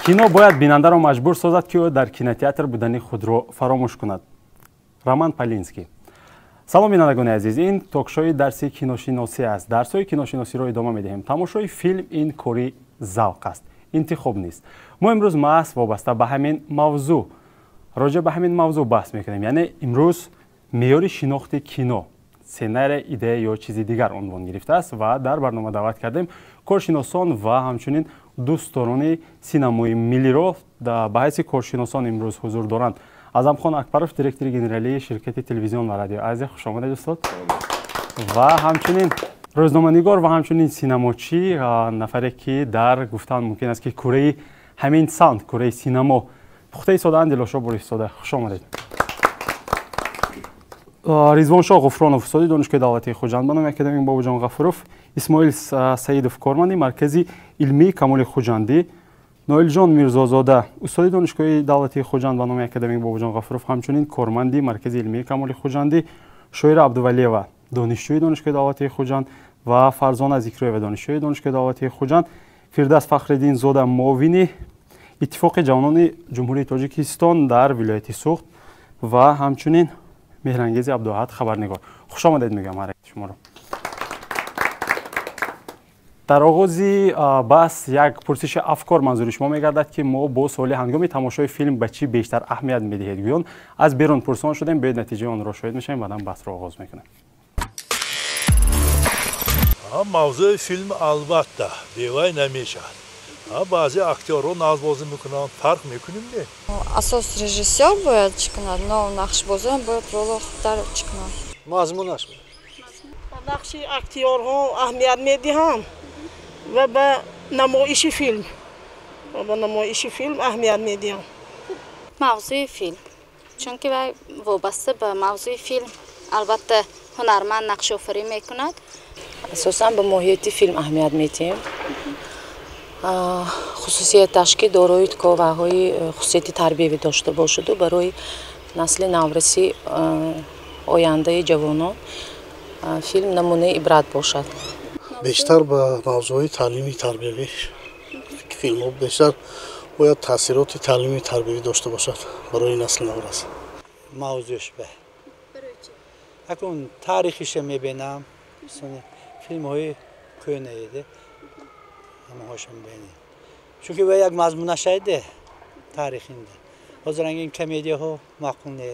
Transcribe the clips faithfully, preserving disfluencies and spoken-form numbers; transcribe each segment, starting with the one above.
кино бояд бинандаро маҷбур созад ки ӯ дар кинотеатр будани худро фаромӯш кунад. Роман Полинский. салом бинандагони азиз, ин токшои дарси киношиносӣ аст. Дарсҳои киношиносиро идома медиҳем. Тамошои филм ин кори завқ аст, интихоб нест. мо имрӯз маҳз вобаста ба ҳамин мавзӯъ роҷа ба ҳамин мавзӯъ баҳс мекунем. Яъне имрӯз меъёри шинохти кино, сценария, идея ё чизи дигар унвон гирифтааст ва дар барнома даъват кардем коршиносон ва ҳамчунин дӯстдорони синамои миллиро ба ҳайси коршиносон имрӯз ҳузур доранд. Азамхон Акбаров, директори генералии ширкати телевизион ва радио Азия, хуш омадед устод. Ва ҳамчунин рӯзноманигор ва ҳамчунин синамочӣ, нафаре ки дар гуфтан мумкин аст ки кураи ҳамин саунд, кураи синамо пухта истодаанд. Дилошо Борисзода, хуш омадед. Ризвоншоҳ Ғуфронов, устоди донишгоҳи давлатии Хуҷанд, академик Бобуҷон Ғафуров, Исмоил Саидов, корманди маркази илмии Камоли Хуҷандӣ, Ноилҷон Мирзозода, устоди донишгоҳи давлатии Хуҷанд ба номи академик Бобуҷон Ғафуров, ҳамчунин корманди маркази илмии Камоли Хуҷандӣ, Шоира Абдувалиева, донишҷӯи донишгоҳи давлатии Хуҷанд ва Фарзона Зикриева, донишҷӯи донишгоҳи давлатии Хуҷанд, Фирдас Фахриддин Зода, муовини Иттифоқи ҷавонони Ҷумҳурии Тоҷикистон дар вилояти Суғд ва ҳамчунин Меҳрангези Абдуаҳад, хабарнигор. Хуш омадед мегӯям ҳар шуморо. дар оғози баҳс як пурсиши афкор манзури шумо мегардад ки мо бо суоли ҳангоми тамошои филм ба чӣ бештар аҳамият медиҳед гӯён аз берун пурсон шудем. Бояд натиҷаи онро шоҳид мешавем, баъдан баҳсро оғоз мекунем. мавзӯи филм албатта бевай намешавад. баъзе актёрҳо назбозӣ мекунанд, фарқ мекунем не. Асос режиссёр бояд чӣ кунад, но нақшбозиам бояд роло хубтар чӣ кунад. Мазмунаш нақши актёрҳо аҳамият медиҳам ва ба намоиши филм ва ба намоиши филм аҳамият медиҳам. мавзӯи филм, чунки вай вобаста ба мавзӯи филм албатта ҳунарманд нақшофарӣ мекунад. асосан ба моҳияти филм аҳамият медиҳем. хусусияташ ки дорои коваҳои хусусияти тарбиявӣ дошта бошаду барои насли навраси ояндаи ҷавонон филм намунаи ибрат бошад. бештар ба мавзӯи таълими тарбиявӣ филмҳо бештар бояд таъсироти таълими тарбиявӣ дошта бошад барои насли наврас. мавзӯш ба акун таърихиша мебинам, филмҳои кӯнаиде ҳамаҳошам бинем, чунки ва як мазмунашайде таърихинда. ҳозир ин комедияҳо маъқул не.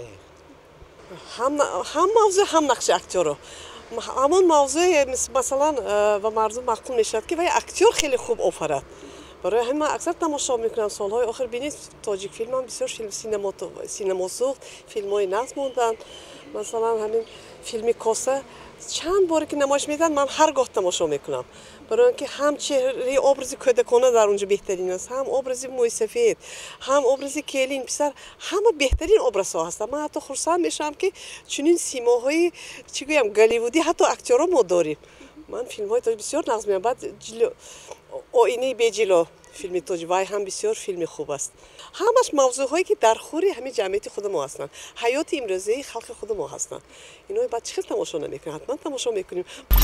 ҳам мавзӯъ ҳам нақши актёро ҳамон мавзӯъ масалан ва мардум маъқул мешавад ки вай актёр хеле хуб офарад. барои ҳамин ман аксар тамошо мекунам. солҳои охир бинед тоҷик филмам бисёр синамосӯхт, филмҳои нағз монданд. масалан ҳамин филми коса чанд боре ки намоиш медиҳанд, ман ҳар гоҳ тамошо мекунам. барои ин ки ҳам чеҳраи образи кӯдакона дар онҷо беҳтарин аст, ҳам образи мӯйсафед, ҳам образи келин писар, ҳама беҳтарин образҳо ҳастанд. ман ҳатто хурсанд мешавам ки чунин симоҳои чӣ гӯям голливудӣ ҳатто актёро мо дорем. ман филмҳои тоҷик бисёр нағз меам. баъд оинаи беҷило филми тоҷик вай ҳам бисёр филми хуб аст. ҳамаш мавзӯъҳое ки дар хури ҳамин ҷамъияти худи мо ҳастанд, ҳаёти имрӯзаи халқи худи мо ҳастанд. инои баъд чӣ хел тамошо намекунем? ҳатман тамошо мекунем.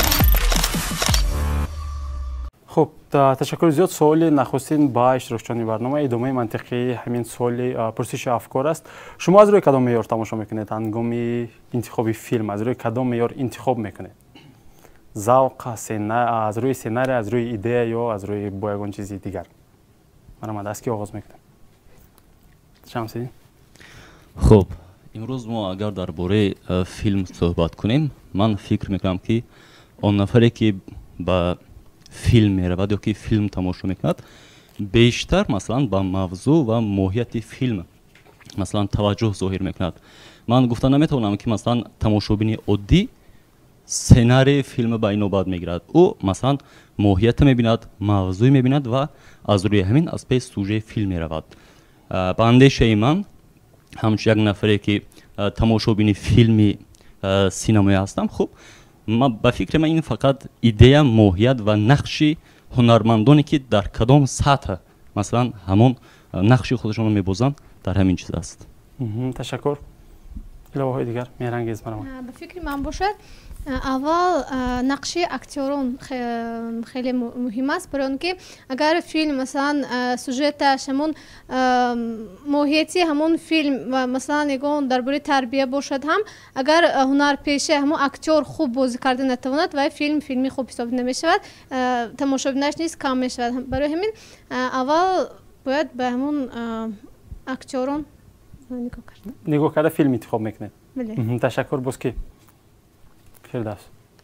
хуб, ташаккури зиёд. суоли нахустин ба иштирокчиёни барнома идомаи мантиқии ҳамин суоли пурсиши афкор аст. шумо аз рӯи кадом меъёр тамошо мекунед? ҳангоми интихоби филм аз рӯи кадом меъёр интихоб мекунед? завқ, аз рӯи сценария, аз рӯи идея ё аз рӯи бо ягон чизи дигар? марҳамат, аз ки оғоз мекунем? Шамсиддин. хуб, имрӯз мо агар дар бораи филм суҳбат кунем, ман фикр мекунам ки он нафаре ки ба филм меравад ё ки филм тамошо мекунад, бештар масалан ба мавзӯъ ва моҳияти филм масалан таваҷҷӯҳ зоҳир мекунад. ман гуфта наметавонам ки масалан тамошобини оддӣ сценарии филм ба инобат мегирад. ӯ масалан моҳията мебинад, мавзӯъ мебинад ва аз рӯи ҳамин аз пеи сюжеи филм меравад. ба андешаи ман ҳамчун як нафаре ки тамошобини филми синамоӣ ҳастам, хуб ма ба фикри ман ин фақат идея, моҳият ва нақши ҳунармандоне ки дар кадом сатҳ масалан ҳамон нақши худашонро мебозанд дар ҳамин чиз аст. ташаккур. иловаҳои дигар меҳрангез маромад. ба фикри ман бошад аввал нақши актёрон хеле муҳим аст, барои он ки агар филм масалан сюжеташ ҳамон моҳияти ҳамон филм ва масалан ягон дар бораи тарбия бошад ҳам агар ҳунарпеша ҳамон актёр хуб бозӣ карда натавонад вай филм филми хуб ҳисоб намешавад, тамошобинаш низ кам мешавад. Барои ҳамин аввал бояд ба ҳамон актёрон нигоҳ карда филм интихоб мекунед. Бале. Ташаккур. боз ки фирдавс.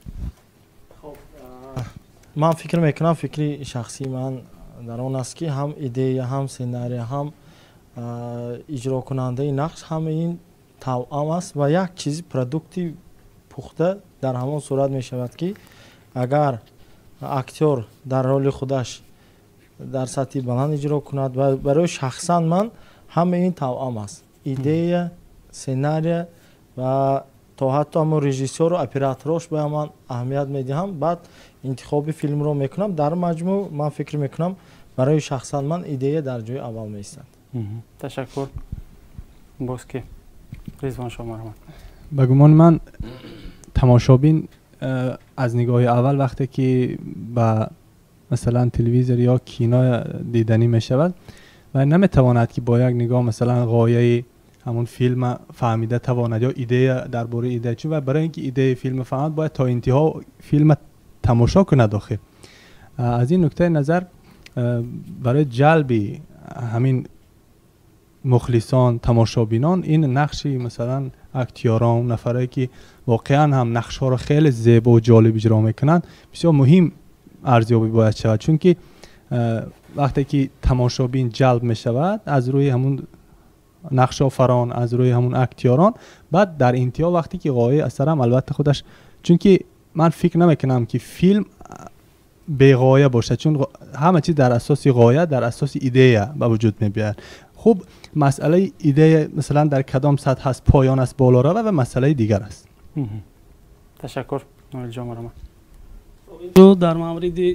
ман фикр мекунам, фикри шахсии ман дар он аст ки ҳам идея, ҳам сценарий, ҳам иҷрокунандаи нақш ҳама ин тавъам аст ва як чизи продукти пухта дар ҳамон сурат мешавад ки агар актёр дар роли худаш дар сатҳи баланд иҷро кунад ва барои шахсан ман ҳама ин тавъам аст. Идея, сценария ва то ҳатто ҳамон режиссёру операторош ба ман аҳамият медиҳам, баъд интихоби филмро мекунам. Дар маҷмӯъ ман фикр мекунам барои шахсан ман идея дар ҷои аввал меистад. Ташаккур. боз ки Ризвон шомо маромад. ба гумони ман тамошобин аз нигоҳи аввал вақте ки ба масалан телевизор ё кино диданӣ мешавад ва наметавонад ки бо як нигоҳ масалан ғояи ҳамон филма фаҳмида тавонад ё идея дар бораи идея, чун ва барои ин ки идеяи филма фаҳмад бояд то интиҳо филма тамошо кунад. охир аз ин нуктаи назар барои ҷалби ҳамин мухлисон, тамошобинон ин нақши масалан актёрон, нафарае ки воқеан ҳам нақшҳоро хеле зебо ва ҷолиб иҷро мекунанд бисёр муҳим арзёбӣ бояд шавад, чунки вақте ки тамошобин ҷалб мешавад аз рӯи ҳамун нақшофарон, аз рӯи ҳамун актёрон, баъд дар интиҳо вақте ки ғояи асарам албатта худаш, чунки ман фикр намекунам ки филм беғоя бошад, чун ҳама чиз дар асоси ғоя, дар асоси идея ба вуҷуд мебияд. хуб масъалаи идея масалан дар кадом сатҳ аст, поён аст, боло рава ва масъалаи дигар аст. Ташаккур. ноилҷон маромад. дар мавриди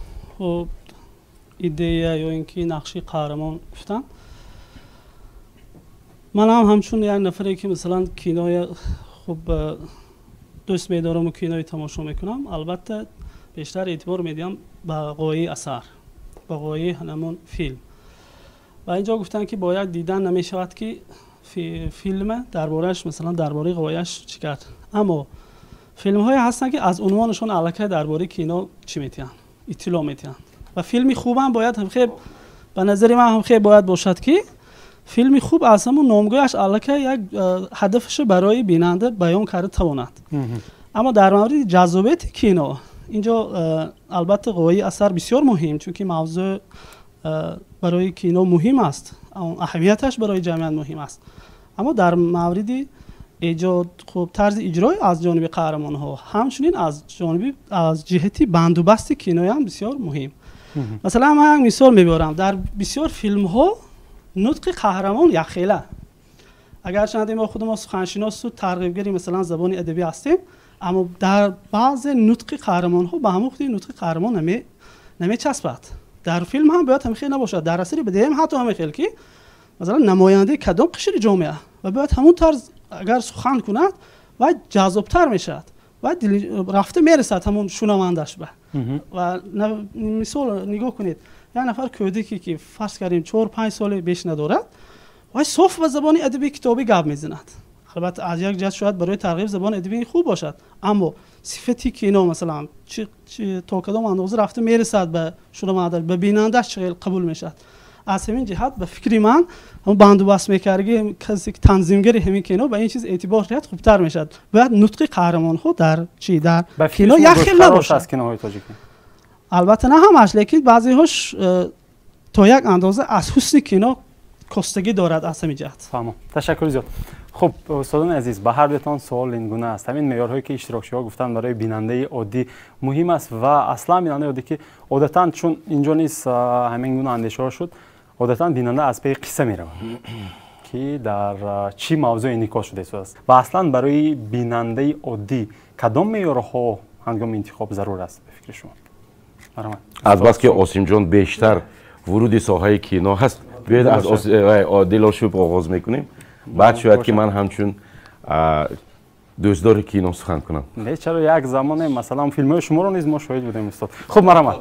идея ё ин ки нақши қаҳрамон гуфтам, ман ҳам ҳамчун як нафаре ки масалан кинои хуб дӯст медорам ва кинои тамошо мекунам, албатта бештар эътибор медиҳам ба ғояи асар, ба ғояи ҳамон филм. ва инҷо гуфтанд ки бояд дидан намешавад ки филм дарборааш масалан дар бораи ғояш чӣ кард, аммо филмҳое ҳастанд ки аз унвонашон аллакай дар бораи кино чӣ метиҳанд, иттилоъ метиҳанд. ва филми хубам бояд ҳамхеб ба назари ман ҳамхеб бояд бошад ки филми хуб аз ҳамон номгӯяш аллакай як ҳадафаша барои бинанда баён карда тавонад. аммо дар мавриди ҷаззобияти кино инҷо албатта ғояи асар бисёр муҳим, чунки мавзӯъ барои кино муҳим аст, аҳамияташ барои ҷамъият муҳим аст. аммо дар мавриди эҷод хуб тарзи иҷрои аз ҷониби қаҳрамонҳо ҳамчунин аз ҷониби аз ҷиҳати бандубасти кинои ҳам бисёр муҳим. масалан ман як мисол мебарам, дар бисёр филмҳо нутқи қаҳрамон якхела. агарчанде мо худмо суханшиносу тарғибгари масалан забони адабӣ ҳастем, аммо дар баъзе нутқи қаҳрамонҳо ба ҳамон худи нутқи қаҳрамон намечаспад. дар филм ҳам бояд ҳамхел набошад, дар асари бадеем ҳатто ҳамхел ки масалан намояндаи кадом қишри ҷомеа ва бояд ҳамон тарз агар сухан кунад вай ҷаззобтар мешавад, вай рафта мерасад ҳамон шунавандаш ба. ва мисол нигоҳ кунед, як нафар кӯдике ки фарз кардем чор панҷ соли беш надорад, вай соф ба забони адабии китобӣ гап мезанад. албатта аз як ҷаҳат шояд барои тарғиб забони адабӣ хуб бошад, аммо сифати кино масалан то кадом андоза рафта мерасад ба шунавандаш, ба бинандаш чиқел қабул мешавад. аз ҳамин ҷиҳат ба фикри ман ҳамон бандубастмекардаги касе ки танзимгари ҳамин кино ба ин чиз эътибор кард хубтар мешавад. бояд нутқи қаҳрамонҳо дар чи дар кино як хел набошад. албатта на ҳамаш, лекин баъзеҳош то як андоза аз ҳусни кино костагӣ дорад аз ҳамин ҷиҳат. фаҳмо. ташаккури зиёд. хуб устодони азиз, ба ҳар дуетон суол ин гуна аст. ҳамин меъёрҳое ки иштирокчиҳо гуфтанд барои бинандаи оддӣ муҳим аст ва аслан бинандаи оддӣ ки одатан чун инҷо низ ҳамин гуна андешаҳо шуд, одатан бинанда аз пеи қисса меравад ки дар чӣ мавзӯе инъикос шуда истодааст. ва аслан барои бинандаи оддӣ кадом меъёрҳо ҳангоми интихоб зарур аст ба фикри шумо? албатта ки осимҷон бештар вуруди соҳаи кино ҳаст. биёед аз дилошӯб оғоз мекунем. баъд шояд ки ман ҳамчун دوستدار کینو سخن کنم. نه چرا یک زمانی مثلا فیلم شما رو نیز ما شاهد بودیم استاد. خب مرحبا.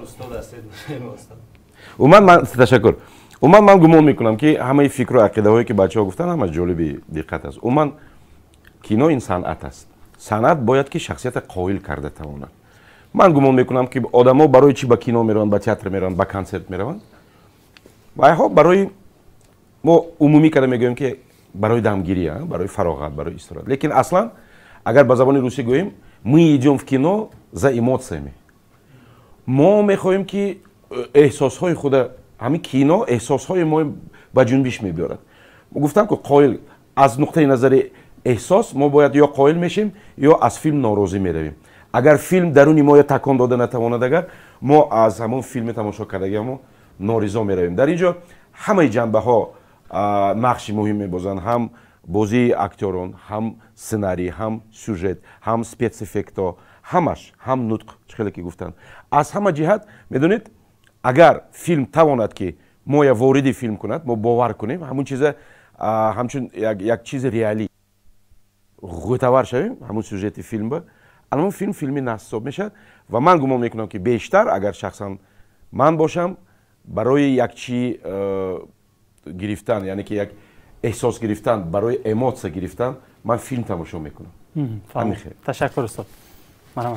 اومد من تشکر. اومد من گمان میکنم که همه فکر و عقیده هایی که بچه ها گفتن همه جالبی دقت است. اومد کینو این صنعت است. صنعت باید که شخصیت قائل کرده تواند. من گمان میکنم که آدما برای چی به کینو میرن، به تئاتر میرن، به کنسرت میرن. و ها برای ما عمومی کرده میگویم که برای دمگیری، برای فراغت، برای استراحت. لیکن اصلا اگر به زبان روسی گوییم ما идем в кино за эмоциями. ما میخوایم که احساس های خود همین کینو احساس های ما به جنبش میبرد. ما گفتم که قائل از نقطه نظر احساس ما باید یا قائل میشیم یا از فیلم ناراضی میرویم. اگر فیلم درونی ما تکان داده نتواند اگر ما از همون فیلم تماشا کردگی ما نارضا میرویم. در اینجا همه جنبه ها نقش مهم میبازند، هم بازی اکتوران، هم سناریو، هم سوژت، هم سپیس افکتا، همش، هم نطق خیلی که گفتن. از همه جهت میدونید اگر فیلم تواند که ما یا وارد فیلم کند ما باور کنیم همون چیز همچون یک, یک چیز ریالی غوتاور شویم همون سوژت فیلم با الان فیلم فیلمی نصاب میشه و من گمان میکنم که بیشتر اگر شخصا من باشم برای یک چی گرفتن یعنی که یک احساس گرفتن برای اموت گرفتن من فیلم تماشا میکنم. همین خیلی تشکر استاد. مرحبا.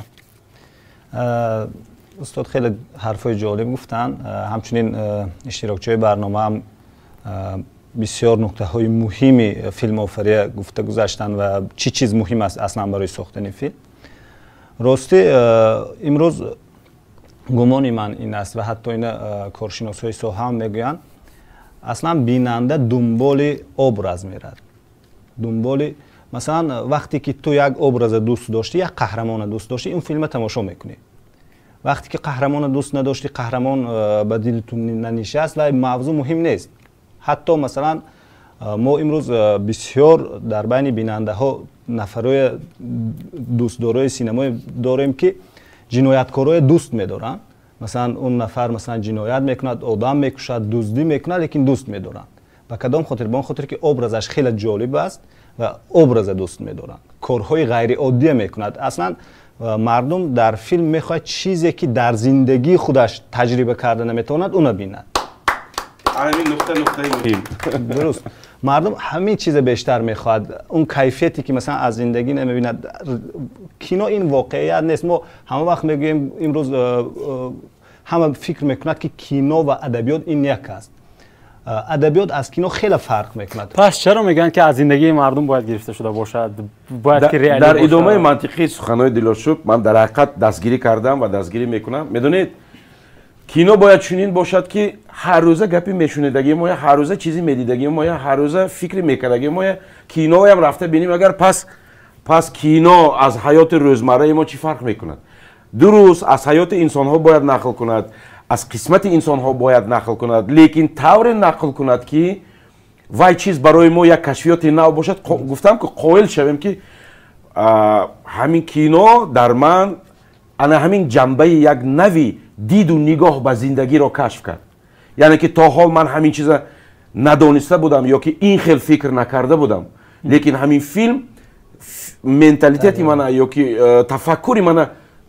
استاد خیلی حرفای جالب گفتن. همچنین اشتراکچی‌های برنامه هم بسیار نکته های مهمی فیلم آفری گفته گذاشتن و چی چیز مهم است اصلا برای ساختن فیلم. راستی امروز گمانی من این است و حتی این کارشناسای ساحه هم میگویند اصلا بیننده دنبال ابراز میرد. دنبال مثلا وقتی که تو یک ابراز دوست داشتی، یک قهرمان دوست داشتی، این فیلم تماشا میکنی. وقتی که قهرمان دوست نداشتی، قهرمان به دلتون ننشست و موضوع مهم نیست. حتی مثلا ما امروز بسیار در بین بیننده ها نفرای دوستدارای سینما داریم که جنایتکارای دوست میدارن. مثلا اون نفر مثلا جنایت میکند، آدم میکشد، دزدی میکند، لیکن دوست میدارن. و کدام خاطر؟ به خاطر که ابرازش خیلی جالب است و ابراز دوست میدارن. کارهای غیر عادی میکند. اصلا مردم در فیلم میخواد چیزی که در زندگی خودش تجربه کرده نمیتواند اون بیند. همین نقطه نقطه مهم. درست. مردم همین چیز بیشتر میخواد. اون کیفیتی که مثلا از زندگی نمیبیند. کینو این واقعیت نیست. ما همه وقت میگیم امروز همه فکر میکند که کینو و ادبیات این یک است. ادبیات از کینو خیلی فرق میکند. پس چرا میگن که از زندگی مردم باید گرفته شده باشد؟ باید که ریالی در ادامه منطقی سخنهای دلارشوب من در حقیقت دستگیری کردم و دستگیری میکنم. میدونید کینو باید چنین باشد که هر روزه گپی میشنیدگی ما، هر روزه چیزی میدیدگی ما، هر روزه فکری میکردگی ما. کینو هم رفته بینیم اگر پس پس کینو از حیات روزمره ما چی فرق میکند؟ درست از حیات انسان ها باید نقل کند، از قسمت انسان ها باید نقل کند، لیکن طور نقل کند که وای چیز برای ما یک کشفیات نو باشد. گفتم که قائل شویم که همین کینو در من انا همین جنبه یک نوی دید و نگاه به زندگی را کشف کرد. یعنی که تا حال من همین چیز ندانسته بودم یا که این خیلی فکر نکرده بودم، لیکن همین فیلم منتالیتیت من یا که تفکری من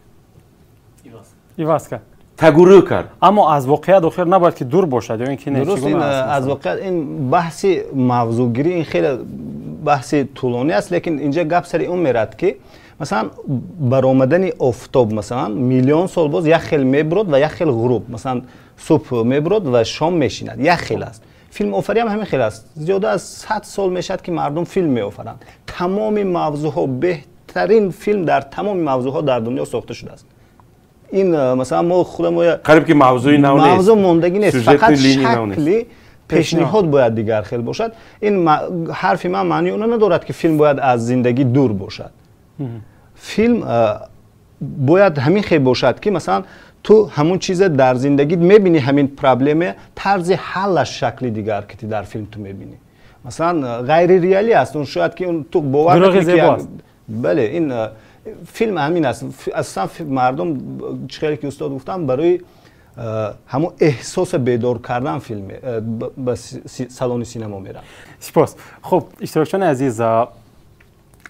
ایواز کرد، تغییر کرد. اما از واقعیت آخر نباید که دور باشد یا اینکه نه. درست. این از واقعیت این بحث موضوع گیری این خیلی بحث طولانی است، لیکن اینجا گپ سر اون میرد که مثلا برآمدن آفتاب مثلا میلیون سال باز یک خیل میبرد و یک خیل غروب، مثلا صبح میبرد و شام میشیند، یک خیل است. فیلم آفری هم همین خیل است. زیاده از صد سال میشد که مردم فیلم میآفرند. تمام موضوع ها، بهترین فیلم در تمام موضوع ها در دنیا ساخته شده است. این مثلا ما خودمون قریب که موضوعی نو نیست، موضوع موندگی نیست، فقط شکلی پیشنهاد باید دیگر خیل باشد. این حرفی من معنی اون ندارد که فیلم باید از زندگی دور باشد. فیلم باید همین خیل باشد که مثلا تو همون چیز در زندگی میبینی، همین پرابلم طرز حلش شکلی دیگر که در فیلم تو میبینی. مثلا غیر ریالی است اون، شاید که اون تو باور کنی که بله این فیلم همین است. اصلا مردم چخیلی که استاد گفتم برای همون احساس بیدار کردن فیلم به سالن سینما میرن. سپاس. خب اشتراکچیان عزیز،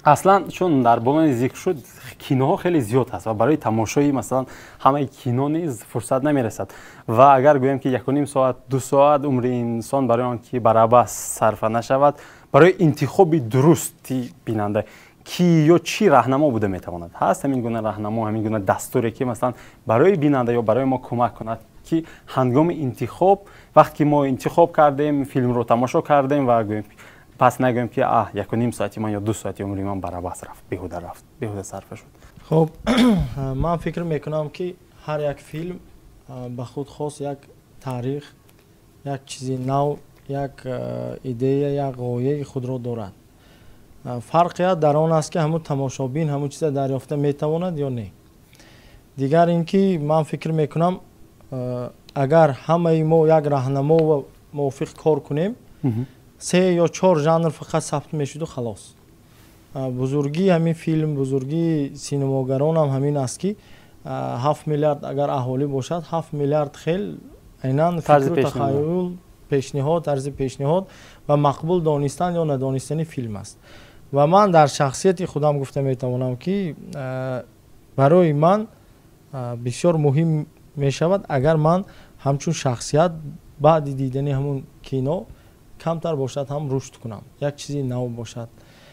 اصلا چون در بلند ذکر شد کینوها خیلی زیاد هست و برای تماشای مثلا همه کینو نیز فرصت نمیرسد و اگر گویم که یک و نیم ساعت دو ساعت عمر انسان برای آنکه برابر صرف نشود برای انتخاب درستی بیننده کی یا چی راهنما بوده میتواند هست همین گونه راهنما همین گونه دستوری که مثلا برای بیننده یا برای ما کمک کند که هنگام انتخاب وقتی ما انتخاب کردیم فیلم رو تماشا کردیم و گویم پس نگویم که آه یک و نیم ساعتی من یا دو ساعتی عمری من برابر رفت بیهوده رفت بیهوده صرف شد. خب من فکر میکنم که هر یک فیلم به خود خاص یک تاریخ یک چیزی نو یک ایده یک غایه خود را دارد. فرقیت در آن است که همون تماشابین همون چیز دریافته میتواند یا نه. دیگر اینکه من فکر میکنم اگر همه ما یک راهنما و موافق کار کنیم سه یا چهار ژانر فقط ثبت میشد و خلاص. بزرگی همین فیلم بزرگی سینماگران هم همین است که هفت میلیارد اگر اهالی باشد هفت میلیارد خیل عیناً فکر و تخیل پیشنهاد طرز پیشنهاد و مقبول دانستن یا ندانستن فیلم است و من در شخصیت خودم گفته میتوانم که برای من بسیار مهم می شود اگر من همچون شخصیت بعد دیدن همون کینو کمتر باشد هم رشد کنم یک چیزی نو باشد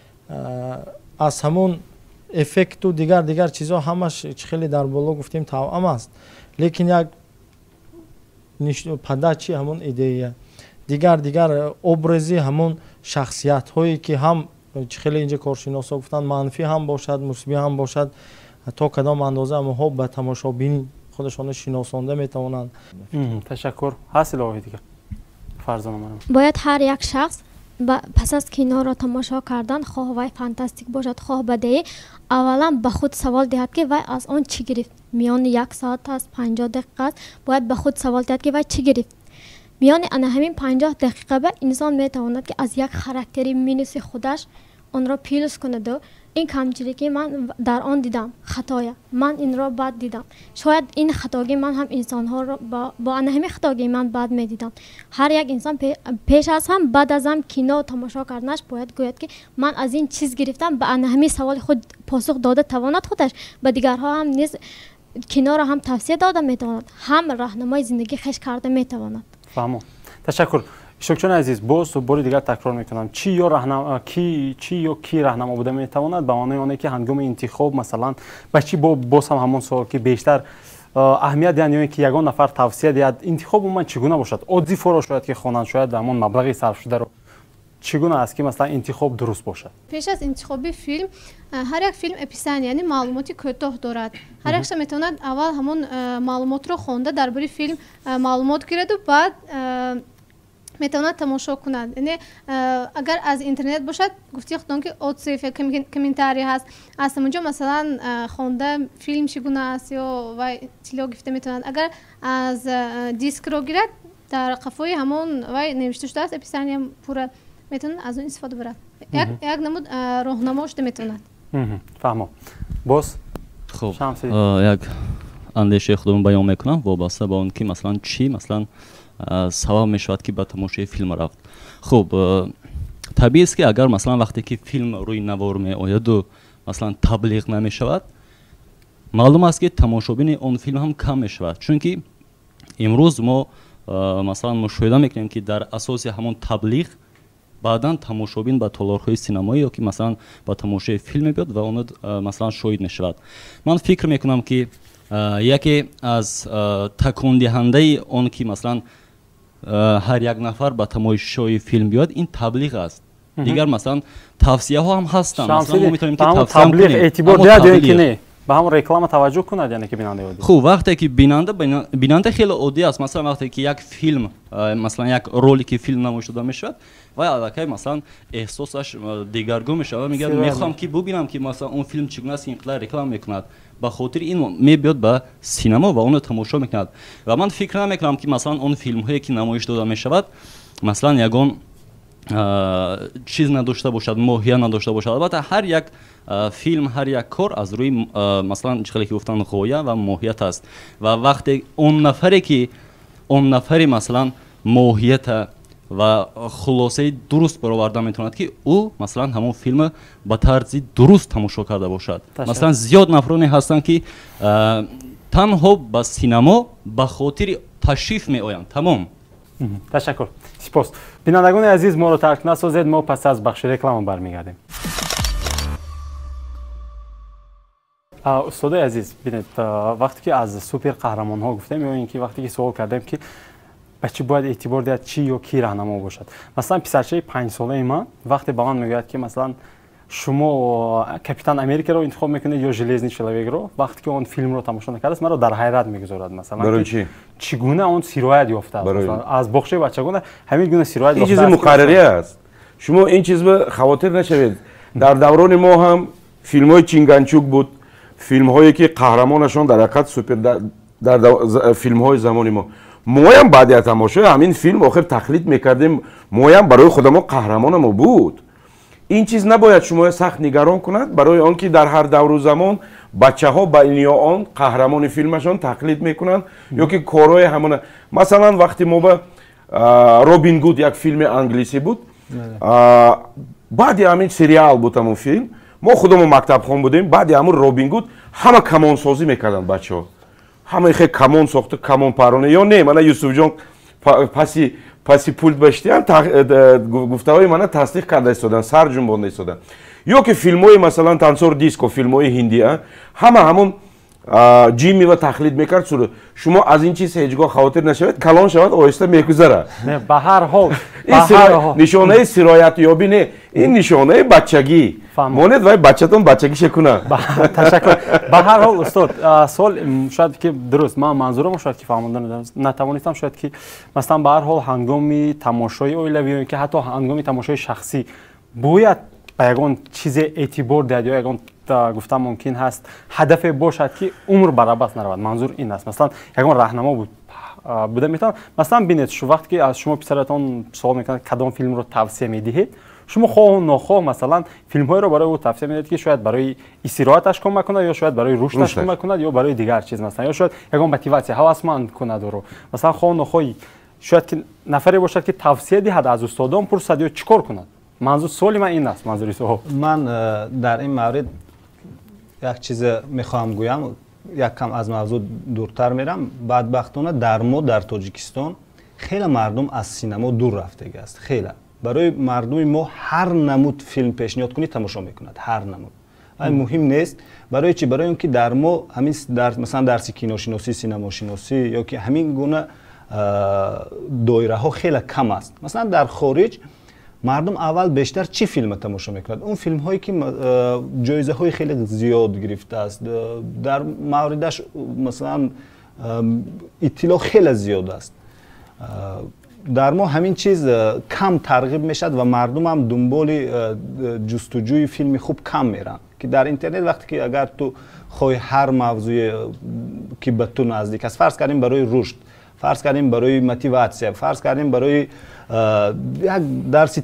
از همون افکت و دیگر دیگر چیزها همش خیلی در بالا گفتیم توأم است لیکن یک پدر چی همون ایده دیگر دیگر ابرزی همون شخصیت هایی که هم خیلی اینجا کارشناسا گفتن منفی هم باشد مثبت هم باشد تا کدام اندازه اما به تماشابین خودشان شناسانده میتوانند. تشکر. حاصل آقای دیگر فرزانه منم باید هر یک شخص پس از کینو را تماشا کردن خواه وای فانتاستیک باشد خواه بدیهی اولا به خود سوال دهد که وای از آن چی گرفت میان یک ساعت است پنجاه دقیقه است باید به خود سوال دهد که وای چی گرفت میان انا همین پنجاه دقیقه به انسان میتواند که از یک خاراکتری مینوس خودش آن را پیلوس کند و این کمچیلی که من در آن دیدم خطایا من این را بد دیدم شاید این خطاگی من هم انسان ها را با, با آن همین خطاگی من بد میدیدم هر یک انسان پیش از هم بعد از هم کینو تماشا کردنش باید گوید که من از این چیز گرفتم به آن همین سوال خود پاسخ داده تواند خودش به دیگرها هم نیز کینو را هم توصیه داده میتواند هم راهنمای زندگی خش کرده میتواند. فهمم. تشکر. شکران عزیز باز و بار دیگر تکرار میکنم چی یا راهنما کی چی یا کی راهنما بوده میتواند به معنای آنه که هنگام انتخاب مثلا به چی با باز هم همون سوال که بیشتر اهمیت دهند یا اینکه یگان نفر توصیه دهد انتخاب من چگونه باشد عادی فرا شاید که خوانند شاید همون مبلغی صرف شده رو چگونه است که مثلا انتخاب درست باشد. پیش از انتخاب فیلم هر یک فیلم اپیسن یعنی معلوماتی کوتاه دارد هر یک شخص میتواند اول همون معلومات رو خوانده درباره فیلم معلومات گیرد و بعد میتواند تماشا کند یعنی اگر از اینترنت باشد گفتی خودم که اوتسیف کامنتاری هست از اونجا مثلا خوانده فیلم چگونه است یا و چیلو گفته میتواند اگر از دیسک رو گیرد در قفای همون و نوشته شده است اپیسانی هم پوره میتونه از اون استفاده برد یک یک نمود راهنما شده میتواند. فهمم. باز خب یک اندیشه خودم بیان میکنم وابسته با اون که مثلا چی مثلا سبب میشود که به تماشای فیلم رفت. خب طبیعی است که اگر مثلا وقتی که فیلم روی نوار می آید و مثلا تبلیغ نمی شود معلوم است که تماشابین اون فیلم هم کم می شود چون که امروز ما مثلا مشاهده میکنیم که در اساس همون تبلیغ بعدا تماشابین به تالارهای سینمایی یا که مثلا با تماشای فیلم بیاد و اون مثلا شاهد می شود. من فکر میکنم که یکی از تکان دهنده اون که مثلا هر یک نفر به تماشای فیلم بیاد این تبلیغ است. دیگر مثلا توصیه ها هم هستن مثلا ما میتونیم که توصیه تبلیغ اعتبار دهد که نه به هم رکلام توجه کند یعنی که بیننده عادی. خب وقتی که بیننده بیننده خیلی عادی است مثلا وقتی که یک فیلم مثلا یک رولی که فیلم نمایش داده میشود و الکی مثلا احساسش دیگرگون میشه و میگه میخوام که ببینم که مثلا اون فیلم چگونه است اینقدر رکلام میکند به خاطر این میاد به سینما و اون تماشا میکند و من فکر نمیکنم که مثلا اون فیلم هایی که نمایش داده میشود مثلا یگان چیز نداشته باشد ماهیت نداشته باشد البته هر یک فیلم هر یک کار از روی مثلا چیزی که گفتن غایه و ماهیت است و وقتی اون نفری که اون نفری مثلا ماهیت ва хулосаи дуруст бароварда метавонад ки ӯ масалан ҳамон филма ба тарзи дуруст тамошо карда бошад. Масалан зиёд нафароне ҳастанд ки танҳо ба синамо ба хотири ташриф меоянд. Тамом. Ташаккур. Сипос. Бинандагони азиз, моро тарк насозед, мо пас аз бахши реклама бармегардем. Устодай азиз, бинед, вақте ки аз супер қаҳрамонҳо гуфтем ё ин ки вақте ки суол кардем ки ба чӣ бояд эътибор диҳад, чӣ ё ки раҳнамо бошад. Масалан писарчаи панҷсолаи ман вақте ба ман мегӯяд ки масалан шумо Капитан Америкаро интихоб мекунед ё Железный человекро, вақте ки он филмро тамошо накардааст, маро дар ҳайрат мегузорад. Масалан барои чӣ? Чӣ гуна он сироят ёфтааст. Аз бохшаи бачагона ҳамин гуна сироят ёфтааст. Ин чизи муқаррарӣ аст. Шумо ин чизро хавотир нашавед. Дар даврони мо ҳам филмҳои Чинганчук буд, филмҳое ки қаҳрамонашон дар ҳақиқат супер дар филмҳои замони мо. Моям баъди аз тамошои ҳамин филм охир тақлид мекардем, моям барои худамо қаҳрамонамо буд. ин чиз набояд шумо сахт нигарон кунад барои он ки дар ҳар давру замон бачаҳо ба ин ё он қаҳрамони филмашон тақлид мекунанд ё ки корҳои ҳамона. Масалан вақте мо ба Робин Гуд як филми англисӣ буд, баъди ҳамин сериал буд ҳамон филм, мо худамон мактабхон будем, баъди ҳамон Робин Гуд ҳама камонсозӣ мекарданд бачаҳо. Ҳама хе камон сохта, камон парона ё не, мана Юсуфҷон паси паси пулт баштиан гуфтаҳои мана тасдиқ карда истодан, сар ҷунбонда истодан. Ё ки филмҳои масалан Тансор Диско, филмҳои ҳиндӣ, ҳама ҳамон ҷимми ва тақлид мекард. Шумо аз ин чиз ҳеҷ гоҳ хавотир нашавед, калон шавад, оҳиста мегузарад. Ба ҳар ҳол нишонаи сироятёбӣ не, ин нишонаи бачагӣ. Монед вай бачатон бачагиша кунад. Ташаккур. Ба ҳар ҳол устод, суол шояд ки дуруст, ман манзурам шояд ки фаҳмонда натавонистам, шояд ки масалан ба ҳар ҳол ҳангоми тамошои оилавӣ ё ки ҳатто ҳангоми тамошои шахсӣ бояд ба ягон чизе эътибор диҳад ё ягон гуфтан мумкин ҳаст ҳадафе бошад ки умр барабас наравад. Манзур ин аст. Масалан ягон раҳнамо буд буда метавонад. Масалан бинед шу вақте ки аз шумо писаратон суол мекунад кадом филмро тавсия медиҳед, шумо хоҳу нохоҳ масалан филмҳоеро барои ӯ тавсия медиҳед ки шояд барои истироҳаташ кӯмак кунад ё шояд барои рушдаш кӯмак кунад ё барои дигар чиз, масалан ё шояд ягон мотиватсия ҳавасманд кунад ӯро. Масалан хоҳу нохоҳ шояд ки нафаре бошад ки тавсия диҳад, аз устодон пурсад ё чӣ кор кунад. Манзур суоли ман ин аст. Манзури суол ман дар ин маврид як чиз мехоҳам гӯям, як кам аз мавзӯъ дуртар мерам. Бадбахтона дар мо дар Тоҷикистон хеле мардум аз синамо дур рафтагааст. Хеле барои мардуми мо ҳар намуд филм пешниҳод кунӣ тамошо мекунад, ҳар намуд. Ай муҳим нест. Барои чӣ? Барои он ки дар мо ҳамин масалан дарси киношиносӣ, синамошиносӣ ё ки ҳамин гуна доираҳо хеле кам аст. Масалан дар хориҷ мардум аввал бештар чӣ филма тамошо мекунад? Он филмҳое ки ҷоизаҳои хеле зиёд гирифтааст. Дар мавридаш масалан иттилоъ хеле зиёд аст. дар мо ҳамин чиз кам тарғиб мешавад ва мардумам дунболи ҷустуҷӯи филми хуб кам меранд. Ки дар интернет вақте ки агар ту хоҳӣ ҳар мавзӯе ки ба ту наздик аст, фарз кардем барои рушд, фарз кардем барои мотиватсия, фарз кардем барои як дарси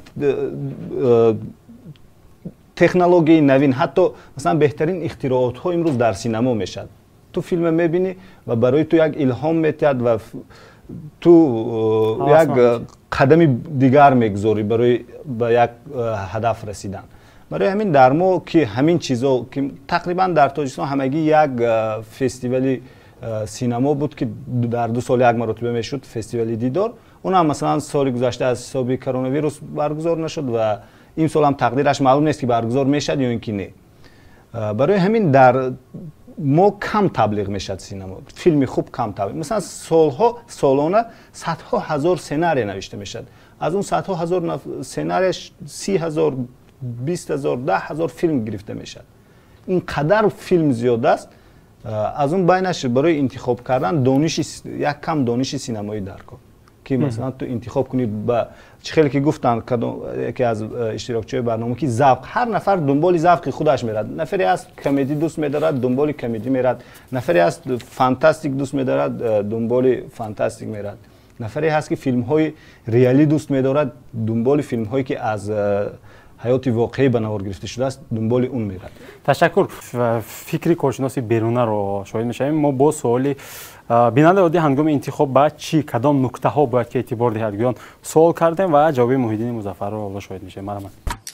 технологияи навин, ҳатто масалан беҳтарин ихтироотҳо имрӯз дар синамо мешавад. Ту филме мебинӣ ва барои ту як илҳом метиҳад ва ту як қадами дигар мегузорӣ барои ба як ҳадаф расидан. барои ҳамин дар мо ки ҳамин чизо ки тақрибан дар Тоҷикистон ҳамагӣ як фестивали синамо буд ки дар ду сол як маротиба мешуд, фестивали дидор. Онам масалан соли гузашта аз ҳисоби коронавирус баргузор нашуд ва ин сол ҳам тақдираш маълум нест ки баргузор мешавад ё ин ки не. барои ҳамин дар мо кам таблиғ мешавад синамо, филми хуб кам таблиғ. Масалан солҳо солона садҳо ҳазор сценарий навишта мешавад. Аз он садҳо ҳазор сценарияш си ҳазор, бист ҳазор, даҳ ҳазор филм гирифта мешавад. ин қадар филм зиёд аст. аз он байнаш барои интихоб кардан дониши як кам дониши синамоӣ дар кор. ки масалан ту интихоб кунӣ ба чӣ хеле ки гуфтанд яке аз иштирокчиҳои барнома ки завқ, ҳар нафар дунболи завқи худаш мерад. Нафаре аст комедӣ дӯст медорад, дунболи комедӣ мерад. Нафаре аст фантастик дӯст медорад, дунболи фантастик мерад. Нафаре ҳаст ки филмҳои реалӣ дӯст медорад, дунболи филмҳое ки аз ҳаёти воқеӣ ба навор гирифта шудааст дунболи он меравад. ташаккур. фикри коршиноси берунаро шоҳид мешавем. мо бо суоли бинандаи оддӣ ҳангоми интихоб ба чӣ кадом нуктаҳо бояд ки эътибор диҳад гӯён суол кардем ва ҷавоби Муҳиддини Музаффарро оло шоҳид мешавем. Марамад.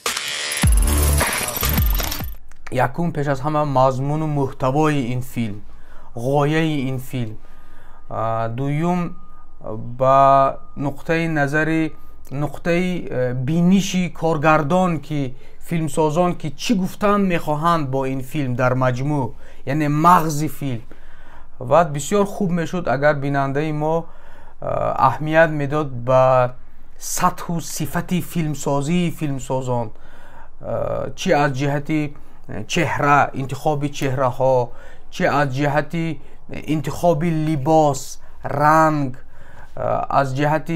якум пеш аз ҳама мазмуну муҳтавои ин филм, ғояи ин филм. дуюм ба нуқтаи назари нуқтаи биниши коргардон ки филмсозон ки чӣ гуфтан мехоҳанд бо ин филм дар маҷмӯъ, яъне мағзи филм. ва бисёр хуб мешуд агар бинандаи мо аҳамият медод ба сатҳу сифати филмсозии филмсозон, чӣ аз ҷиҳати чеҳра, интихоби чеҳраҳо, чӣ аз ҷиҳати интихоби либос, ранг, аз ҷиҳати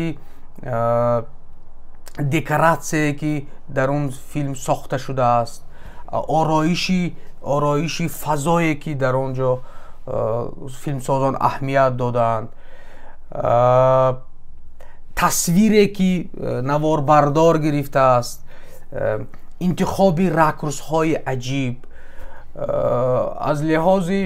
декоратсие ки дар он филм сохта шудааст, ороиши ороиши фазое ки дар он ҷо филмсозон аҳамият доданд, тасвире ки наворбардор гирифтааст, интихоби ракурсҳои аҷиб, аз лиҳози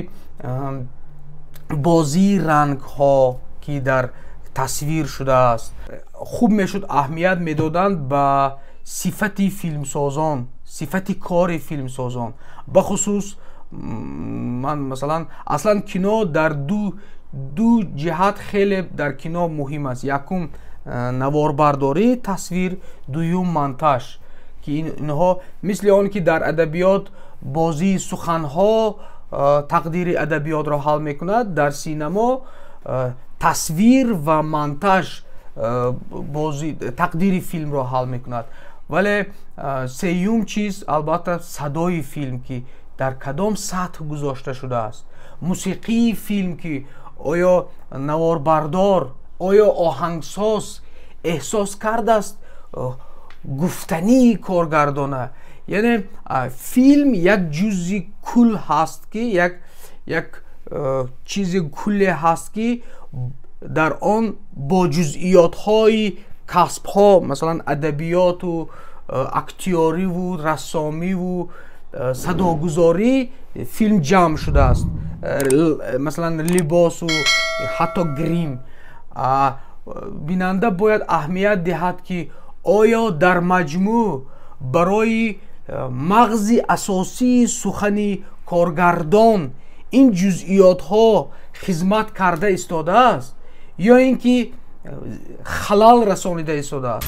бозии рангҳо ки дар тасвир шудааст. хуб мешуд аҳамият медоданд ба сифати филмсозон, сифати кори филмсозон. бахусус ман масалан аслан кино дар ду ду ҷиҳат хеле дар кино муҳим аст. якум наворбардорӣ тасвир, дуюм монтаж ки инҳо мисли он ки дар адабиёт бозии суханҳо тақдири адабиётро ҳал мекунад, дар синемо тасвир ва монтаж бози тақдири филмро ҳал мекунад. вале сеюм чиз албатта садои филм ки дар кадом сатҳ гузошта шудааст, мусиқии филм ки оё наворбардор, оё оҳангсоз эҳсос кардааст гуфтании коргардона. яъне филм як ҷузъи кул ҳаст ки як як чизи кулле ҳаст ки дар он бо ҷузъиётҳои касбҳо, масалан адабиёту актёриву рассомиву садогузорӣ филм ҷамъ шудааст. масалан либосу ҳатто грим. бинанда бояд аҳамият диҳад ки оё дар маҷмӯъ барои мағзи асосии сухани коргардон ин ҷузъиётҳо хизмат карда истодааст ё ин ки халал расонида истодааст.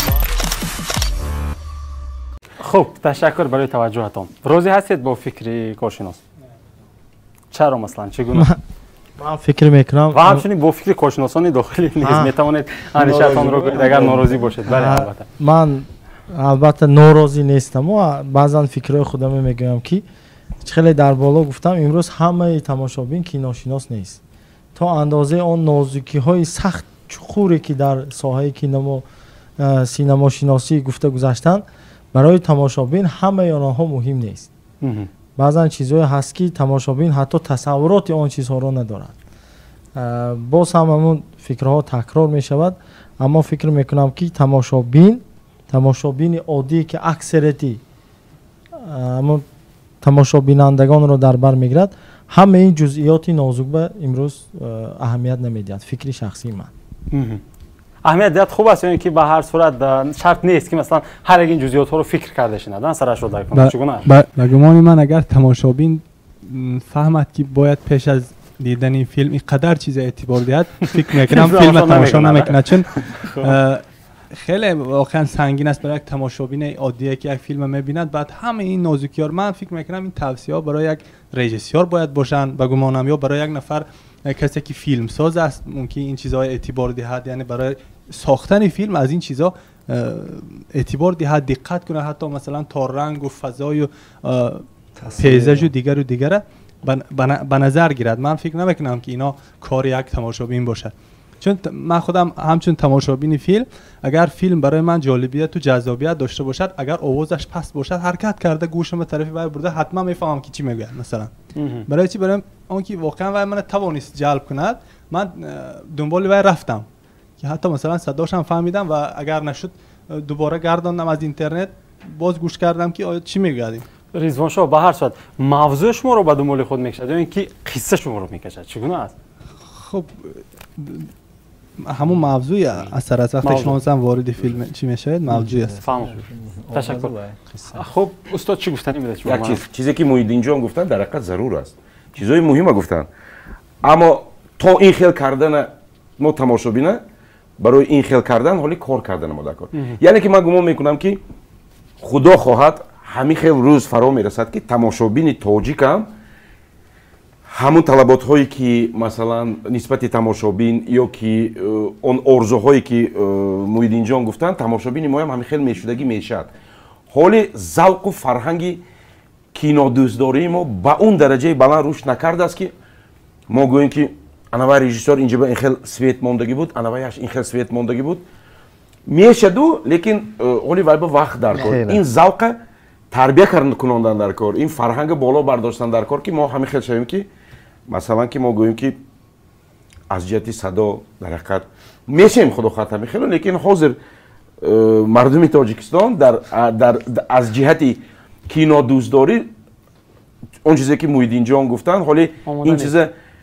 хуб, ташаккур барои таваҷҷӯҳатон. розӣ ҳастед бо фикри коршинос? чаро маслан чӣ гуна? ман фикр мекунам ва ҳамчунин бо фикри коршиносони дохилӣ низ метавонед андешаатонро гӯед агар норозӣ бошед. бале албатта ман албатта норозӣ нестам. баъзан фикрҳои худаме мегӯям ки хеле дар боло гуфтам имрӯз ҳамаи тамошобин киношинос нест. то андозаи он нозукиҳои сахт чуқуре ки дар соҳаи кино синамошиносӣ гуфта гузаштанд барои тамошобин ҳамаи онҳо муҳим нест. баъзан чизҳое ҳаст ки тамошобин ҳатто тасаввуроти он чизҳоро надорад. боз ҳам ҳамун фикрҳо такрор мешавад, аммо фикр мекунам ки тамошобин тамошобини оддие ки аксарияти ҳамун тамошобинандагонро дар бар мегирад, ҳамаи ин ҷузъиёти нозукба имрӯз аҳамият намедиҳад. фикри шахсии ман. аҳамият диҳад хуб аст ё ин ки ба ҳар сурат шарт нест ки маслан ҳар як ин ҷузъиётҳоро фикр карда шинад сарашро дар кунад. чугуна аст? ба гумони ман агар тамошобин фаҳмад ки бояд пеш аз дидани филм ин қадар чиза эътибор диҳад, фикр мекунам филма тамошо намекунад. чун хеле воқеан сангин аст барои як тамошобини оддие ки як филма мебинад, баъд ҳама ин нозукиёр, ман фикр мекунам ин тавсияҳо барои як режиссёр бояд бошанд ба гумонам, ё барои як нафар касе ки филмсоз аст мумкин ин чизҳо эътибор диҳад, яъне барои сохтани филм аз ин чизҳо эътибор диҳад, диққат кунад, ҳатто масалан то рангу фазою пейзажу дигару дигара ба назар гирад. ман фикр намекунам ки ино кори як тамошобин бошад. чун ман худам ҳамчун тамошобини филм, агар филм барои ман ҷолибияту ҷаззобият дошта бошад, агар овозаш паст бошад, ҳаракат карда гӯшама тарафи вай бурда, ҳатман мефаҳмам ки чӣ мегӯяд. масалан барои чӣ? барои он ки воқеан вай мана тавонист ҷалб кунад, ман дунболи вай рафтам ки ҳатто масалан садошам фаҳмидам ва агар нашуд дубора гардондам аз интернет, باز گوش کردم که آیا چی میگادیم. رضوان شاه به هر صورت موضوع شما رو به دنبال خود میکشد یا اینکه قصه شما رو میکشد چگونه است؟ خب همون موضوعی اثر از وقتی شما مثلا وارد فیلم چی میشید موضوعی است. فهم. تشکر. خب استاد چی گفتنی میده شما؟ یک چیز چیزی که محیدین جان گفتن در حقیقت ضرور است. چیزای مهمه گفتن. اما تا این خیل کردن ما تماشابینه برای این خیل کردن حالی کار کردن ما دکار. یعنی که من گمان میکنم که خدا خواهد همین خیل روز فرا میرسد که تماشابین تاجیک هم همون طلبات هایی که مثلا نسبت تماشابین یا که اون ارزوهایی که محیدین جان گفتن تماشابین ما هم همین خیل میشدگی میشد. حالی ذوق و فرهنگ کینو دوستداری ما با اون درجه بلند روش نکرده است که ما گوییم که انوای رژیسور اینجا به این خیل سویت موندگی بود انوایش این خیل سویت موندگی بود میشدو لیکن حالی وای با وقت در کار این ذوق تربیه کنندن در کار این فرهنگ بالا برداشتن در کار که ما همین خیل شویم که مثلا که ما گوییم که از جهت صدا در حقیقت میشیم خدا خاطر خیلی لیکن حاضر مردم تاجیکستان در در از جهت کینو دوستداری اون چیزی که محیدین جان گفتن حالی این چیز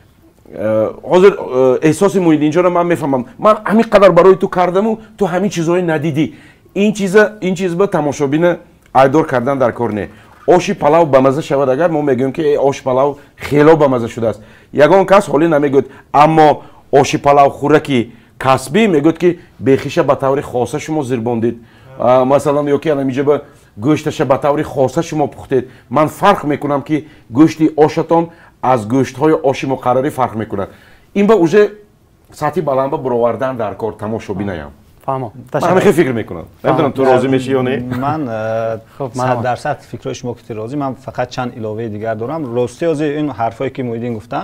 حاضر احساس محیدین جان رو من میفهمم من همین قدر برای تو کردم و تو همین چیزهای ندیدی این چیز این چیز به تماشابین ایدار کردن در کار نه آش پلاو به مزه شود اگر ما میگیم که آش پلاو خیلی به مزه شده است یگان کس حالی نمیگه اما آش پلاو خوراکی کسبی میگه که بخیشه به طور خاصه شما زیرباندید مثلا یا که اینجا به گوشتش به طور خاصه شما پختید من فرق میکنم که گوشتی آشتان از گوشت های آش مقرری فرق میکنه این به اوجه سطحی بلند برآوردن در کار تماشابین ام فهمم من خیلی فکر میکنم نمیدونم تو راضی میشی یا نه من صد درصد فکر شما که راضی من فقط چند علاوه دیگر دارم راستی از این حرفایی که محیدین گفتن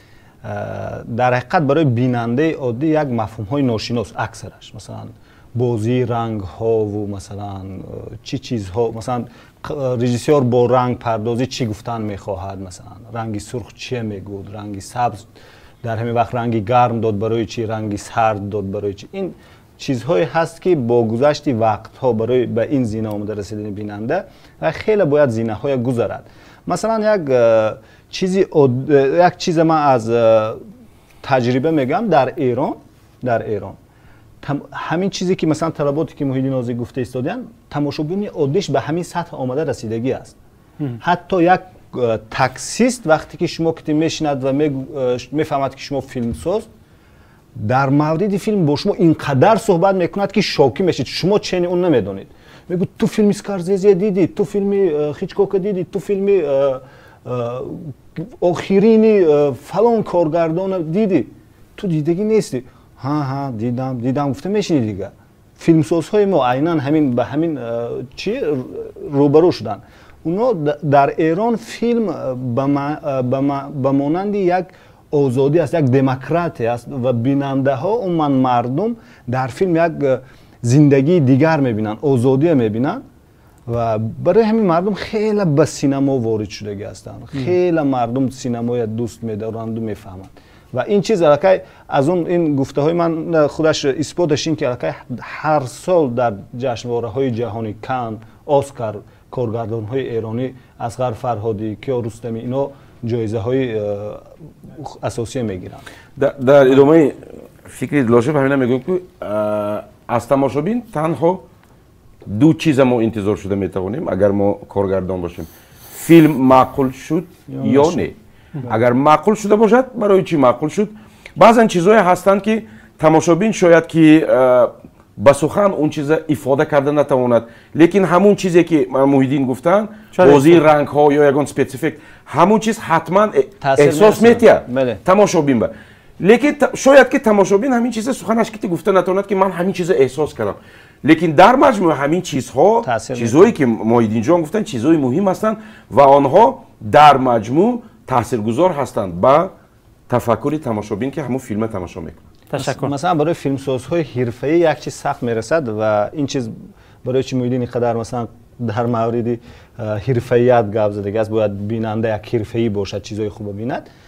در حقیقت برای بیننده عادی یک مفهوم های ناشناس اکثرش مثلا بازی رنگ ها و مثلا چی چیزها مثلا رژیسور با رنگ پردازی چی گفتن میخواهد مثلا رنگی سرخ چی میگود رنگی سبز در همین وقت رنگی گرم داد برای چی رنگی سرد داد برای چی این چیزهایی هست که با گذشت وقت ها برای به این زینه آمده رسیدن بیننده و خیلی باید زینه های گذرد مثلا یک چیزی یک چیز من از تجربه میگم در ایران در ایران همین چیزی که مثلا طلباتی که محیدین نازی گفته ایستادن تماشابین عادیش به همین سطح آمده رسیدگی است حتی یک تاکسیست وقتی که شما که میشند و میفهمد که شما فیلم ساز در مورد فیلم با شما اینقدر صحبت میکند که شوکی میشید شما چنین اون نمیدونید میگو تو فیلم اسکارزیزی دیدی تو فیلم هیچکوک دیدی تو فیلم آخرین فلان کارگردان دیدی تو دیدگی نیستی ها ها دیدم دیدم گفته میشینی دیگه فیلمسازهای ما عیناً همین به همین چی روبرو شدن اونا در ایران فیلم به مانند یک آزادی است یک دموکراتی است و بیننده ها اون من مردم در فیلم یک زندگی دیگر میبینن آزادی میبینن و برای همین مردم خیلی به سینما وارد شدگی هستند خیلی مردم سینمای دوست میدارند و میفهمند و این چیز الکی از اون این گفته های من خودش اثباتش این که الکی هر سال در جشنواره های جهانی کان اسکار کارگردان های ایرانی اصغر فرهادی کیا رستمی اینا جایزه های اساسی میگیرن در ادامه فکری دلاشف همین میگم که از تماشابین تنها دو چیز ما انتظار شده میتوانیم اگر ما کارگردان باشیم فیلم معقول شد یا نه اگر معقول شده باشد برای چی معقول شد بعضن چیزهای هستند که تماشابین شاید که با سخن اون چیز افاده کرده نتواند لیکن همون چیزی که محیدین گفتن بازی رنگ ها یا یگان اسپسیفیک همون چیز حتما احساس میتیه تماشابین با لیکن شاید که تماشابین همین چیز سخنش که گفته نتواند که من همین چیز احساس کردم لیکن در مجموع همین چیزها چیزهایی که محیدین جان گفتن چیزهای مهم هستند و آنها در مجموع تاثیرگذار هستند با تفکر تماشابین که همون فیلم تماشا میکنه. تشکر. مثلا برای فیلمسازهای حرفه‌ای یک چیز سخت میرسد و این چیز برای چی محیدین اینقدر مثلا در مورد حرفه‌ایت گپ زده است باید بیننده یک حرفه‌ای باشد چیزای خوب بیند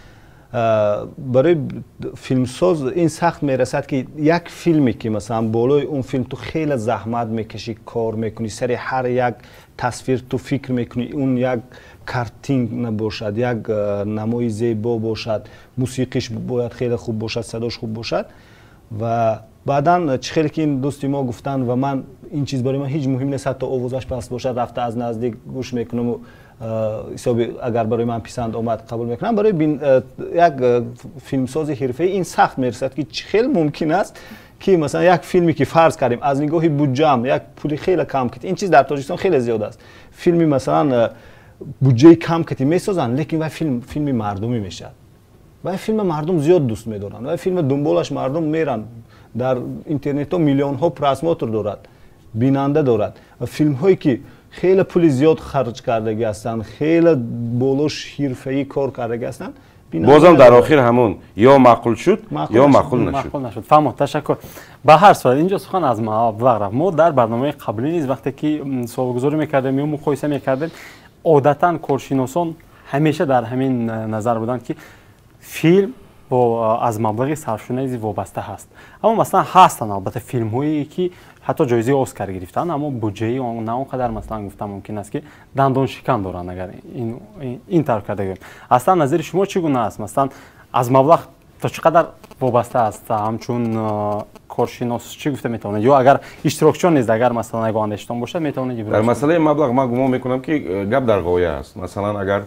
برای فیلمساز این سخت میرسد که یک فیلمی که مثلا بالای اون فیلم تو خیلی زحمت میکشی، کار میکنی، سر هر یک تصویر تو فکر میکنی اون یک کارتینگ نباشد، یک نمای زیبا باشد، موسیقیش باید خیلی خوب باشد، صداش خوب باشد. و بعدا چه خیلی که این دوستی ما گفتن و من این چیز برای من هیچ مهم نیست، حتی آوازش پس باشد رفته از نزدیک گوش میکنم و حسابی اگر برای من پسند آمد قبول میکنم. برای بین یک فیلمساز حرفه‌ای این سخت میرسد که خیلی ممکن است که مثلا یک فیلمی که فرض کردیم از نگاه بودجه یک پولی خیلی کم کردیم، این چیز در تاجیکستان خیلی زیاد است، فیلمی مثلا بودجه کم کردیم میسازن لیکن و فیلم فیلم مردمی میشد و فیلم مردم زیاد دوست میدارن و فیلم دنبالش مردم میرن، در اینترنت ها میلیون ها پراسماتور دارد، بیننده دارد و فیلم هایی که خیلی پول زیاد خرج کردگی هستند، خیلی بولوش حرفه‌ای کار کردگی هستند، بازم در آخر همون یا معقول شد یا معقول نشد. معقول نشد. فهمت. تشکر. به هر صورت اینجا سخن از مبلغ رفت. ما در برنامه قبلی نیز وقتی که سوالگذاری میکردیم یا مقایسه میکردیم عادتا کارشناسان همیشه در همین نظر بودند که فیلم با از مبلغ صرفشده وابسته هست. اما مثلا هستن البته فیلم هایی که حتی جایزه اسکار گرفتن اما بودجه اون نه اونقدر مثلا گفتم ممکن است که دندان شکن دارن اگر این این طرف کرده گیم. اصلا نظر شما چگونه است؟ مثلا از مبلغ تا چقدر وابسته است؟ همچون کارشناس چی گفته میتونه یا اگر اشتراکچی نیست اگر مثلا اگه اندشتون باشه میتونه در مسئله مبلغ ما گمان میکنم که گپ در غایه است. مثلا اگر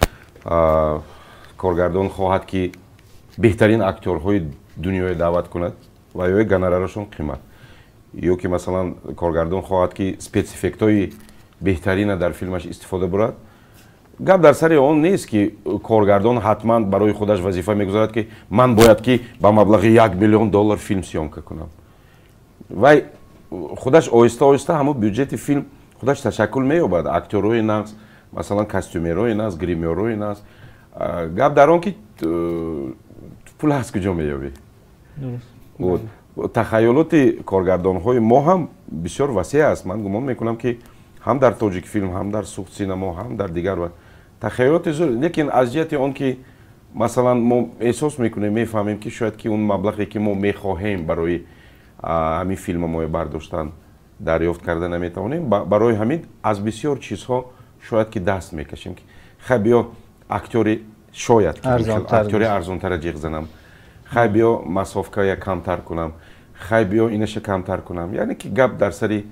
کارگردان خواهد که بهترین اکتورهای دنیای دعوت کند و یا گنرالشون قیمت یا که مثلا کارگردان خواهد که اسپسیفیکت های بهترین در فیلمش استفاده برد، گپ در سر اون نیست که کارگردان حتما برای خودش وظیفه میگذارد که من باید که با مبلغ یک میلیون دلار فیلم سیامکه کنم و خودش آهسته آهسته همون بودجت فیلم خودش تشکل مییابد، اکتورهای نقص، مثلا کاستومرهای نقص، گریمرهای نقص. گپ در آن که پول از کجا مییابی؟ درست. تخیلات کارگردان های ما هم بسیار وسیع است. من گمان میکنم که هم در تاجیک فیلم هم در سوخت سینما هم در دیگر و تخیلات زور، لیکن از جهت اون که مثلا ما احساس میکنیم میفهمیم که شاید که اون مبلغی که ما میخواهیم برای همین فیلم ما برداشتن دریافت کرده نمیتونیم، برای همین از بسیار چیزها شاید که دست میکشیم که خب بیا اکتوری شاید اکتوری ارزانتر جیغ زنم، خیلی بیا مسافکای کمتر کنم، خیلی بیا اینش کمتر کنم، یعنی که گپ در سری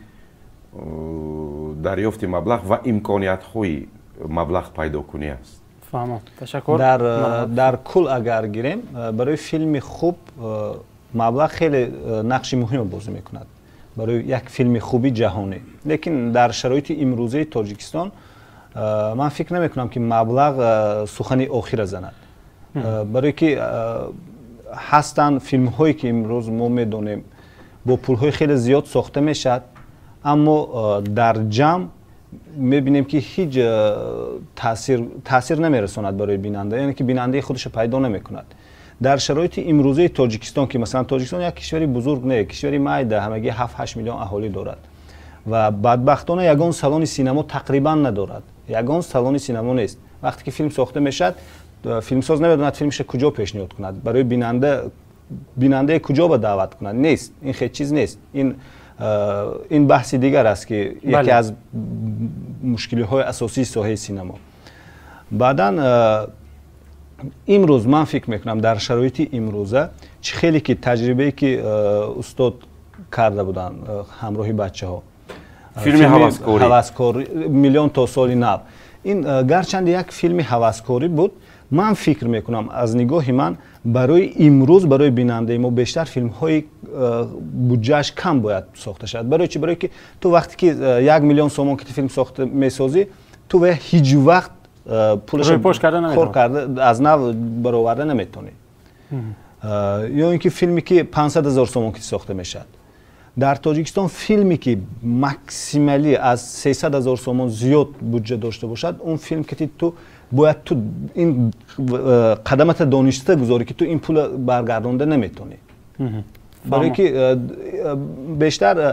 دریافت مبلغ و امکانیت های مبلغ پیدا کنی است. فهمم. تشکر. در در کل اگر گیریم برای فیلم خوب مبلغ خیلی نقش مهم بازی میکند برای یک فیلم خوبی جهانی، لیکن در شرایط امروزه تاجیکستان من فکر نمی کنم که مبلغ سخن آخر زند، برای که هستن فیلم هایی که امروز ما میدونیم با پول های خیلی زیاد ساخته میشد اما در جمع میبینیم که هیچ تاثیر تاثیر نمیرساند برای بیننده، یعنی که بیننده خودش پیدا نمیکند. در شرایط امروزه تاجیکستان که مثلا تاجیکستان یک کشوری بزرگ نه، کشوری مایده، همگی هفت هشت میلیون اهالی دارد و بدبختانه یگان سالن سینما تقریبا ندارد، یگان سالن سینما نیست. وقتی که فیلم ساخته میشد فیلمساز نمیدوند فیلمش کجا پیشنهاد کند، برای بیننده بیننده کجا به دعوت کند، نیست، این خیلی چیز نیست. این این بحث دیگر است که بله. یکی از مشکلی های اساسی ساحه سینما. بعداً امروز من فکر میکنم در شرایط امروزه چه خیلی که تجربه که استاد کرده بودن همراهی بچه ها فیلم هوسکاری هوسکاری میلیون تا سال نو، این گرچند یک فیلم هوسکاری بود، من فکر میکنم از نگاه من برای امروز برای بیننده ما بیشتر فیلم های بودجهش کم باید ساخته شد. برای چی؟ برای که تو وقتی که یک میلیون سومون که فیلم ساخته میسازی تو و هیچ وقت پولش پشت کرده نمیتونی، کرده از نو برآورده نمیتونی. یا اینکه فیلمی که پانصد هزار سومون که ساخته میشد در تاجیکستان فیلمی که ماکسیمالی از سیصد هزار سومون زیاد بودجه داشته باشد اون فیلم که تو باید تو این قدمت دانسته گذاری که تو این پول برگردانده نمیتونی، برای که بیشتر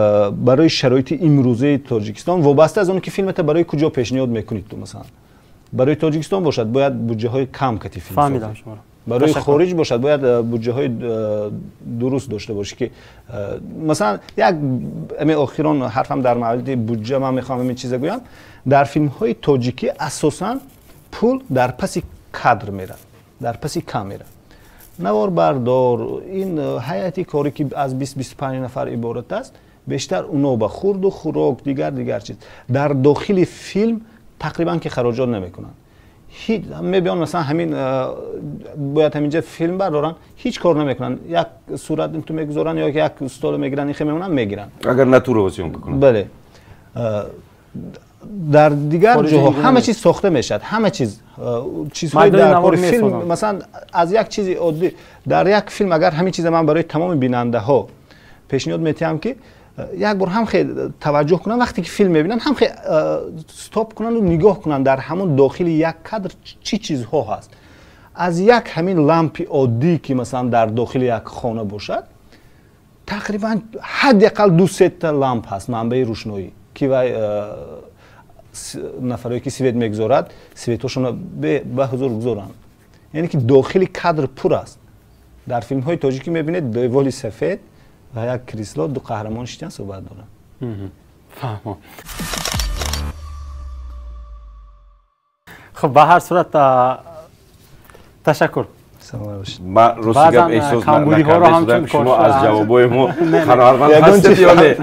برای شرایط امروزه تاجیکستان وابسته از اون که فیلمت برای کجا پیشنهاد میکنید. تو مثلا برای تاجیکستان باشد باید بودجه های کم کتی فیلم فهمیدم شما را. برای خارج باشد باید بودجه های درست داشته باشه که مثلا یک امی اخیران حرفم در مورد بودجه من میخوام این چیز گویم در فیلم های تاجیکی اساسا پول در پس کادر میره در پس کامera نوار بردار این هیئتی کاری که از بیست بیست و پنج نفر عبارت است بیشتر اونا با خورد و خوراک دیگر دیگر چیز در داخل فیلم تقریبا که خراجات نمیکنن هیچ میبینن مثلا همین باید همینجا فیلم بردارن هیچ کار نمیکنن یک صورت تو میگذارن یا یک استول میگیرن این میمونن میگیرن اگر ناتورواسیون بکنن بله در دیگر جاها همه چیز ساخته میشد همه چیز چیزهای در کار فیلم مثلا از یک چیزی عادی در یک فیلم اگر همین چیز من برای تمام بیننده ها پیشنهاد میتونم که یک بار هم خیلی توجه کنن وقتی که فیلم میبینن هم خیلی استاپ کنن و نگاه کنن در همون داخل یک کادر چی چیزها هست از یک همین لامپ عادی که مثلا در داخل یک خانه باشد تقریبا حداقل دو سه تا لامپ هست منبع روشنایی که وای نفرایی که سویت میگذارد سویتاشون به به حضور گذارن یعنی که داخل کادر پر است در فیلم های تاجیکی میبینید دیوال سفید و یک کریسلا دو قهرمان شتن صحبت دارن فهمم خب به هر صورت تشکر سلام باشید ما روسیگم احساس نکردم شما از جوابای ما خنوارمند هستید یا نه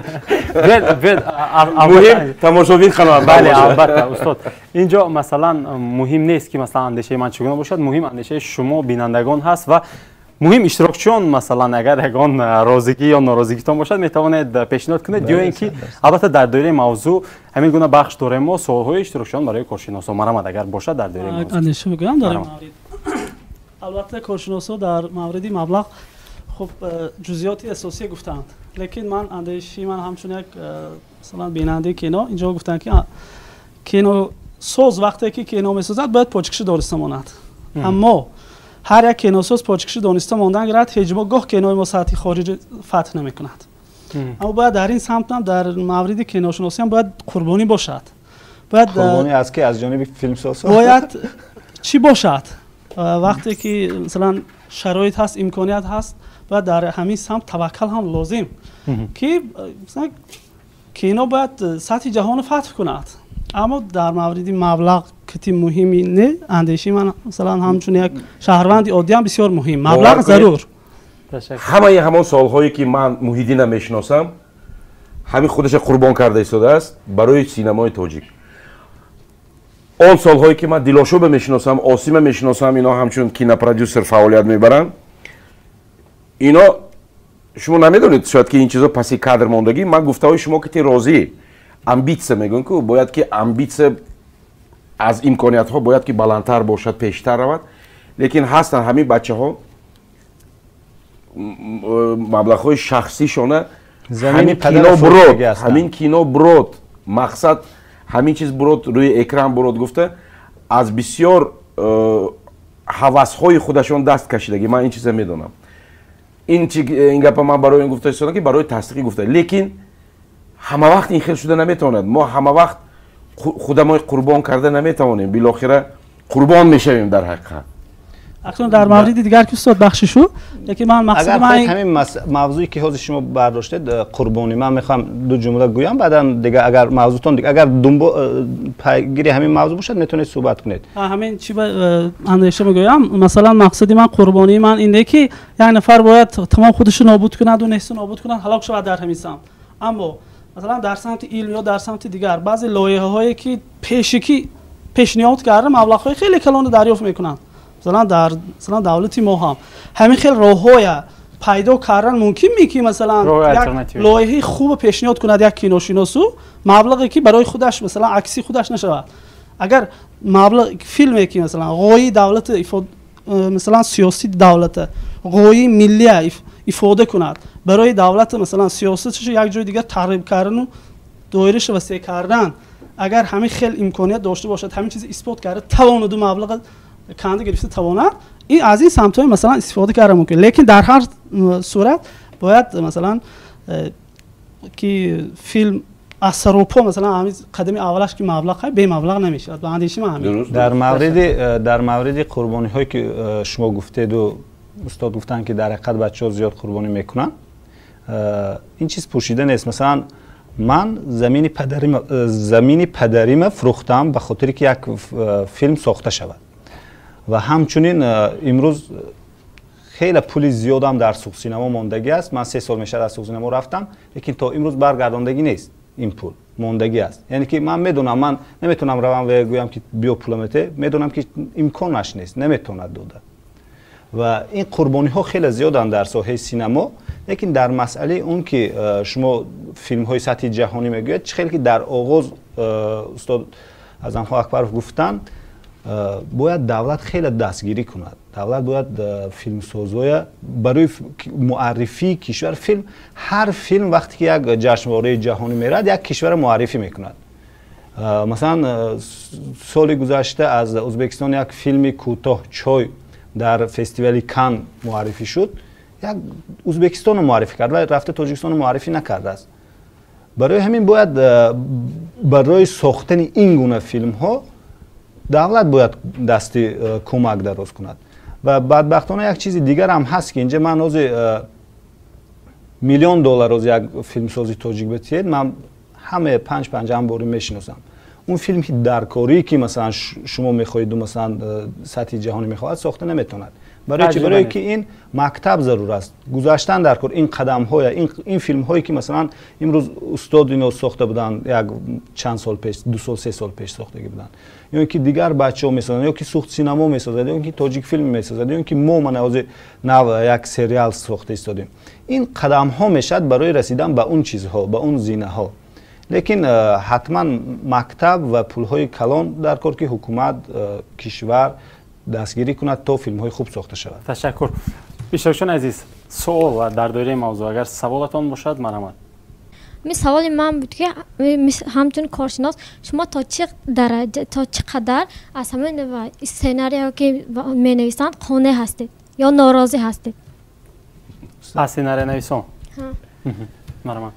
مهم تماشابین خنوارمند بله البته استاد اینجا مثلا مهم نیست که مثلا اندیشه من چگونه باشد مهم اندیشه شما بینندگان هست و مهم اشتراکچیان مثلا اگر یگان رازگی یا ناراضگیتان باشد میتوانید پیشنهاد کنید یا اینکه البته در دایره موضوع همین گونه بخش داریم ما سوالهای اشتراکچیان برای کارشناسان مرامت اگر باشد در دایره موضوع اندیشه میگم داریم البته کارشناسا در مورد مبلغ خب جزئیات اساسی گفتند لیکن من اندیشه من همچون یک مثلا بیننده کینو اینجا گفتن که کینو ساز وقتی که کینو میسازد باید پاچکشی دانسته ماند اما هر یک کینوساز پاچکشی دانسته ماندن گرد هیچ گاه کینوی ما سطحی خارج فتح نمیکند اما باید در این سمت هم در مورد کینوشناسی هم باید قربانی باشد باید قربانی از که از جانب فیلمساز باید چی باشد وقتی که مثلا شرایط هست امکانیت هست باید در همین سمت توکل هم لازم که مثلا کینو باید سطح جهان فتح کند اما در مورد مبلغ کتی مهمی نه اندیشه من مثلا همچون یک شهروند عادی هم بسیار مهم مبلغ ضرور همه همون سالهایی که من محیدین میشناسم همین خودش قربان کرده ایستاده است برای سینمای تاجیک اون سالهایی که من دیلاشوب میشناسم آسیم میشناسم اینا همچون کینا پرودوسر فعالیت میبرن اینا شما نمیدونید شاید که این چیزا پسی کادر موندگی من گفته های شما که راضی امبیتسه میگن که باید که امبیتسه از امکانیت ها باید که بلندتر باشد پیشتر رود لیکن هستن همین بچه ها مبلغ های شخصی شونه همین کینو برود همین کینو برود مقصد همین چیز برود روی اکران برود گفته از بسیار حواس های خودشون دست کشیدگی من این چیز میدونم این این گپ من برای این گفته است که برای تصدیق گفته لیکن همه وقت این خیلی شده نمیتواند ما همه وقت خودمون قربان کرده نمیتوانیم بالاخره قربان میشویم در حقیقت اکنون در مورد دیگر که استاد بخششو یکی من مقصد اگر من همین موضوعی که حاضر شما برداشتید قربانی من میخوام دو جمله گویم بعدا دیگه اگر موضوعتون دیگه اگر دنبال پیگیری همین موضوع باشد میتونید صحبت کنید همین چی اندیشه میگویم مثلا مقصدی من قربانی من اینه که یک نفر باید تمام خودش رو نابود کند و نفس نابود کند هلاک شود در همین سمت اما مثلا در سمت علم یا در سمت دیگر بعضی لایحه هایی که پیشکی پیشنهاد کرده مبلغ های خیلی کلان دریافت میکنن مثلا در مثلا دولتی ما هم همین خیلی راههای پیدا کردن ممکن میگه مثلا یک لایحه خوب پیشنهاد کند یک کینوشناسو مبلغی که برای خودش مثلا عکسی خودش نشود اگر مبلغ فیلمی که مثلا قوی دولت مثلا سیاسی دولت قوی ملی ifade کند برای دولت مثلا سیاستش یک جای دیگه تخریب کردن و دایرهش وسیع کردن اگر همین خیلی امکانیت داشته باشد همین چیز اثبات کرده توان دو مبلغ کنده گرفته تواند این از این سمت‌های مثلا استفاده کردن ممکن لیکن در هر صورت باید مثلا که فیلم از سروپا مثلا همین قدمی اولش که مبلغ به مبلغ نمیشه به اندیشه ما همین در مورد در مورد قربانی هایی که شما گفتید و استاد گفتن که در حقیقت بچه‌ها زیاد قربانی میکنن این چیز پوشیده نیست. مثلا من زمین پدریم زمین پدریم فروختم به خاطر که یک فیلم ساخته شود و همچنین امروز خیلی پول زیادم در سوق سینما ماندگی است. من سه سال میشه در سوق سینما رفتم لیکن تا امروز برگرداندگی نیست. این پول ماندگی است. یعنی که من میدونم من نمیتونم روم و بگویم که بیا پولمته، میدونم که امکانش نیست، نمیتوند داده. و این قربانی ها خیلی زیادن در ساحه سینما، لیکن در مسئله اون که شما فیلم های سطح جهانی میگوید خیلی که در آغاز استاد اعظم خان اکبر گفتن باید دولت خیلی دستگیری کند. دولت باید فیلمسازای برای معرفی کشور فیلم، هر فیلم وقتی که یک جشنواره جهانی میرد یک کشور معرفی میکند. مثلا سال گذشته از ازبکستان یک فیلم کوتاه چای در فستیوال کان معرفی شد، یک ازبکستان رو معرفی کرد و رفته تاجیکستان رو معرفی نکرده است. برای همین باید برای ساختن این گونه فیلم ها دولت باید دستی کمک دراز کند. و بدبختانه یک چیز دیگر هم هست که اینجا من از میلیون دلار از یک فیلمسازی تاجیک بتید من همه پنج پنج هم باری میشناسم. اون فیلمی درکاری که مثلا شما میخواهید و مثلا سطح جهانی میخواهد ساخته نمیتوند. برای چی؟ برای که این مکتب ضرور است. گذاشتن در کار این قدم های این این فیلم هایی که مثلا امروز استاد اینو ساخته بودن یک چند سال پیش، دو سال سه سال پیش ساختگی بودن، یا اینکه دیگر بچه‌ها میسازن، یا که سوخت سینما میسازن، یا اینکه تاجیک فیلم میسازن، یا اینکه ما من از نو یک سریال ساخته استادیم. این قدم ها میشد برای رسیدن به اون چیزها، به اون زینه ها. لیکن حتما مکتب و پول های کلان در کار که حکومت کشور دستگیری کند تا فیلم های خوب ساخته شود. تشکر. بیشترشون عزیز، سوال و در دایره موضوع اگر سوالتان باشد مرحمت. می سوال من بود که همچون کارشناس شما تا چه درجه تا چقدر از همین سناریو که می نویسند قانع هستید یا ناراضی هستید؟ از سناریو نویسان مرحمت.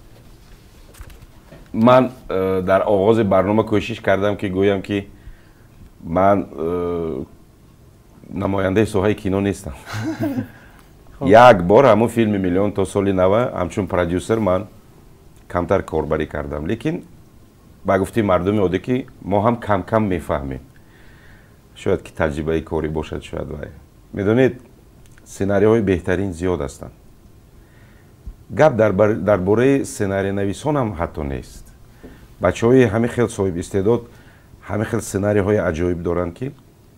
من در آغاز برنامه کوشش کردم که گویم که من نماینده ساحه کینو نیستم. یک بار همون فیلم میلیون تا سال نود همچون پرودیوسر من کمتر کاربری کردم، لیکن با گفته مردم عادی که ما هم کم کم میفهمیم. شاید که تجربه کاری باشد، شاید وای. میدونید سناریوهای بهترین زیاد هستند. گپ در درباره سناریو نویسان هم حتی نیست. بچه‌های همه خیلی صاحب استعداد، همه خیلی سناریوهای عجایب دارند که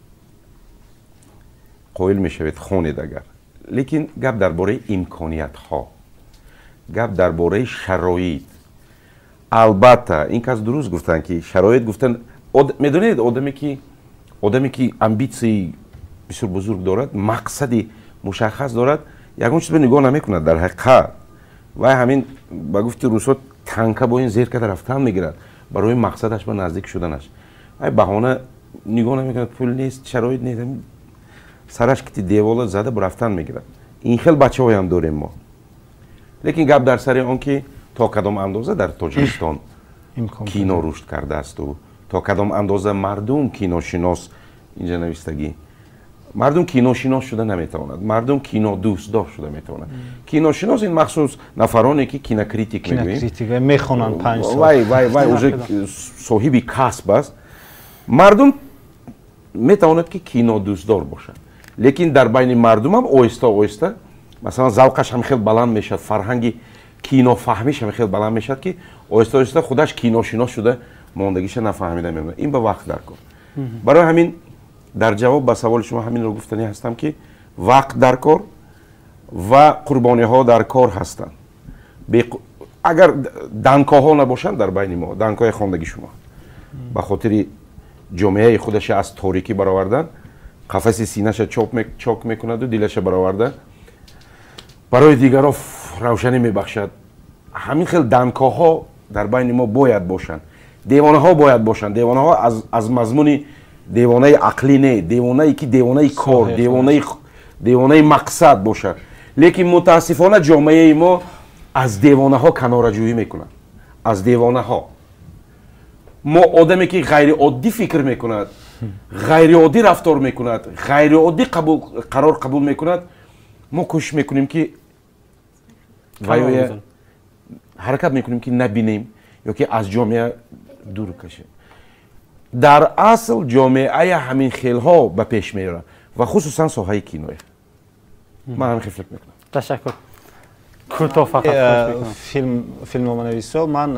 قائل میشوید خونید اگر. لیکن گپ درباره امکانیت ها، گپ درباره شرایط. البته این کس درست گفتن که شرایط گفتن آد... میدونید آدمی که آدمی که امبیسی بسیار بزرگ دارد، مقصدی مشخص دارد، یگان چیز به نگاه نمیکند در حقیقت. و همین با گفتی روسا تنکه با این زیر کده رفتن میگیرد برای مقصدش به نزدیک شدنش. ای بهانه نگاه نمیکند، پول نیست، شرایط نیست، سرش که دیوال زده بر رفتن میگیرد. این خیلی بچه های هم داریم ما. لیکن گپ در سر آن که تا کدام اندازه در تاجیکستان کینو رشد کرده است و تا کدام اندازه مردم کینوشناس اینجا نویستگی مردم کینوشناس شده نمیتواند، مردم کینو دوست دار شده میتواند. کینوشناس این مخصوص نفرانی که کینو کریتیک میگوییم، کینو کریتیک میخونن پنج سال وای وای وای اوج صاحب کسب است. مردم میتواند که کینو دوست دار باشد، لیکن در بین مردم هم آهسته آهسته مثلا ذوقش هم خیلی بلند میشد، فرهنگی کینو فهمیش هم خیلی بلند میشد که آهسته آهسته خودش کینوشناس شده، ماندگیش نفهمیده میمونه. این به وقت در کار. برای همین در جواب به سوال شما همین رو گفتنی هستم که وقت در کار و قربانی ها در کار هستند. اگر دنکا ها نباشند در بین ما، دنکای خواندگی شما به خاطر جامعه خودش از تاریکی برآوردن، قفس سینه‌اش چاپ می چاک میکند و دلش برآورده برای دیگران روشنی میبخشد. همین خیلی دنکاها در بین ما باید باشند. دیوانه ها باید باشند. دیوانه ها از از مضمون دیوانه عقلی نه، دیوانه ای که دیوانه کار، دیوانه دیوانه مقصد باشد. لیکن متاسفانه جامعه ما از دیوانه ها کناره‌جویی میکنند. از دیوانه ها мо одаме ки ғайриоддӣ фикр мекунад, ғайриоддӣ рафтор мекунад, ғайриоддӣ қарор қабул мекунад, мо кӯшиш мекунем ки вайоя ҳаракат мекунем ки набинем ёки аз ҷомеа дур кашем. дар асл ҷомеая ҳамин хелҳо ба пеш меёрад ва хусусан соҳаи киноя. ман ҳамин хел фикр мекунам. ташаккур. кӯтоҳ фақат филм филмноманависо ман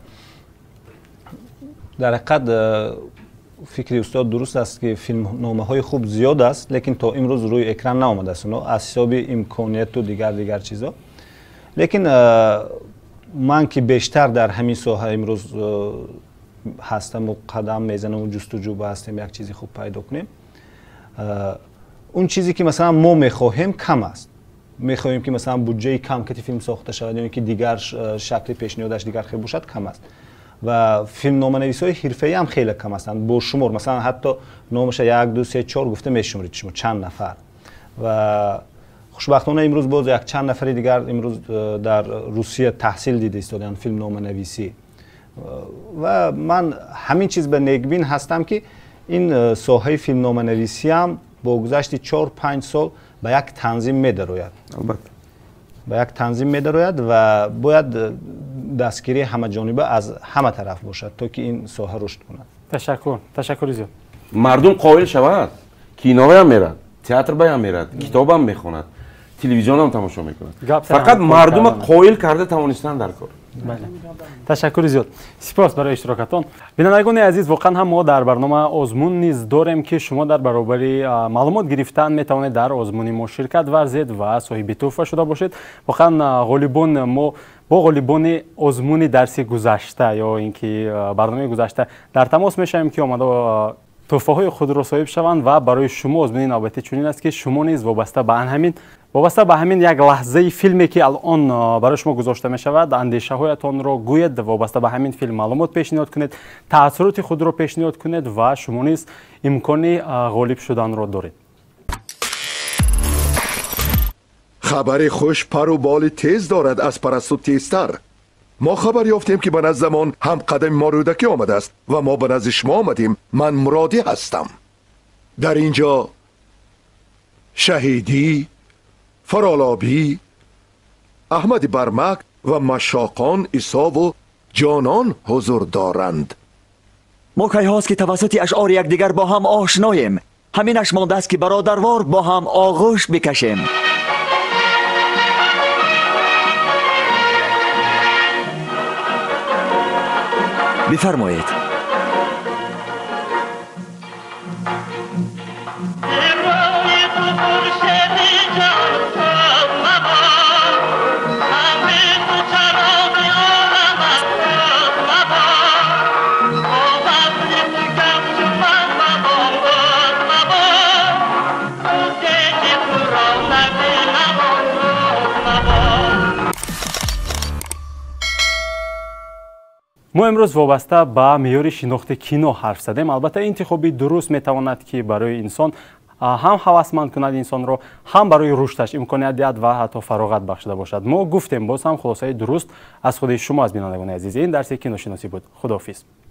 дар ҳақиқат фикри устод дуруст аст ки филмномаҳои хуб зиёд аст, лекин то имрӯз рӯи экран наомадааст оно аз ҳисоби имконияту дигар дигар чизо. лекин ман ки бештар дар ҳамин соҳа имрӯз ҳастаму қадам мезанаму ҷустуҷӯ ба ҳастем як чизи хуб пайдо кунем. он чизе ки масалан мо мехоҳем кам аст. мехоҳем ки масалан буҷаи кам кати филм сохта шавад ё ки дигар шакли пешниҳодаш дигар хел бошад кам аст. ва филмноманависои ҳирфаӣ ҳам хеле кам ҳастанд. бо шумор масалан ҳатто номаша як ду се чор гуфта мешумред шумо чанд нафар. ва хушбахтона имрӯз боз як чанд нафари дигар имрӯз дар Русия таҳсил дида истодаанд филмноманависӣ. ва ман ҳамин чиз ба негбин ҳастам ки ин соҳаи филмноманависӣ ҳам бо гузашти чор панҷ сол ба як танзим медарояд. албатта ба як танзим медарояд ва бояд дастгирии ҳамаҷониба аз ҳама тараф бошад то ки ин соҳа рушд кунад. ташаккур. ташаккури зиёд. мардум қоил шавад, киноям мерад, театр баям мерад, китобам мехонад, телевизионам тамошо мекунад. фақат мардума қоил карда тавонистан дар кор. ташаккури зиёд. сипос барои иштирокатон. бинандагони азиз, воқеан ҳам мо дар барнома озмун низ дорем ки шумо дар баробари маълумот гирифтан метавонед дар озмуни мо ширкат варзед ва соҳиби туҳфа шуда бошед. воқеан ғолибон мо бо ғолибони озмуни дарси гузашта ё ин ки барномаи гузашта дар тамос мешавем ки омада туҳфаҳои худро соҳиб шаванд ва барои шумо озмуни навбатӣ чунин аст ки шумо низ вобаста ба ҳамин вобаста ба ҳамин як лаҳзаи филме ки алон барои шумо гузошта мешавад андешаҳоятонро гӯед, вобаста ба ҳамин филм маълумот пешниҳод кунед, таъссуроти худро пешниҳод кунед ва шумо низ имкони ғолиб шуданро доред. хабари хуш пару боли тез дорад аз парасту тезтар. мо хабар ёфтем ки ба назд-замон ҳам қадами мо рӯдакӣ омадааст ва мо ба назди шумо омадем. ман муродӣ ҳастам. дар ин ҷо шаҳидӣ, фаролобӣ, аҳмади бармак ва машоқон исову ҷонон ҳузур доранд. мо кайҳост ки тавассути ашъори якдигар бо ҳам ошноем. ҳаминаш мондааст ки бародарвор бо ҳам оғӯш бикашем. بفرمایید. мо имрӯз вобаста ба меъёри шинохти кино ҳарф задем. албатта интихоби дуруст метавонад ки барои инсон ҳам ҳавасманд кунад инсонро, ҳам барои рушдаш имконият диҳад ва ҳатто фароғат бахшида бошад. мо гуфтем, боз ҳам хулосаи дуруст аз худи шумо аз бинандагони азиз. ин дарси киношиносӣ буд. худоҳафиз.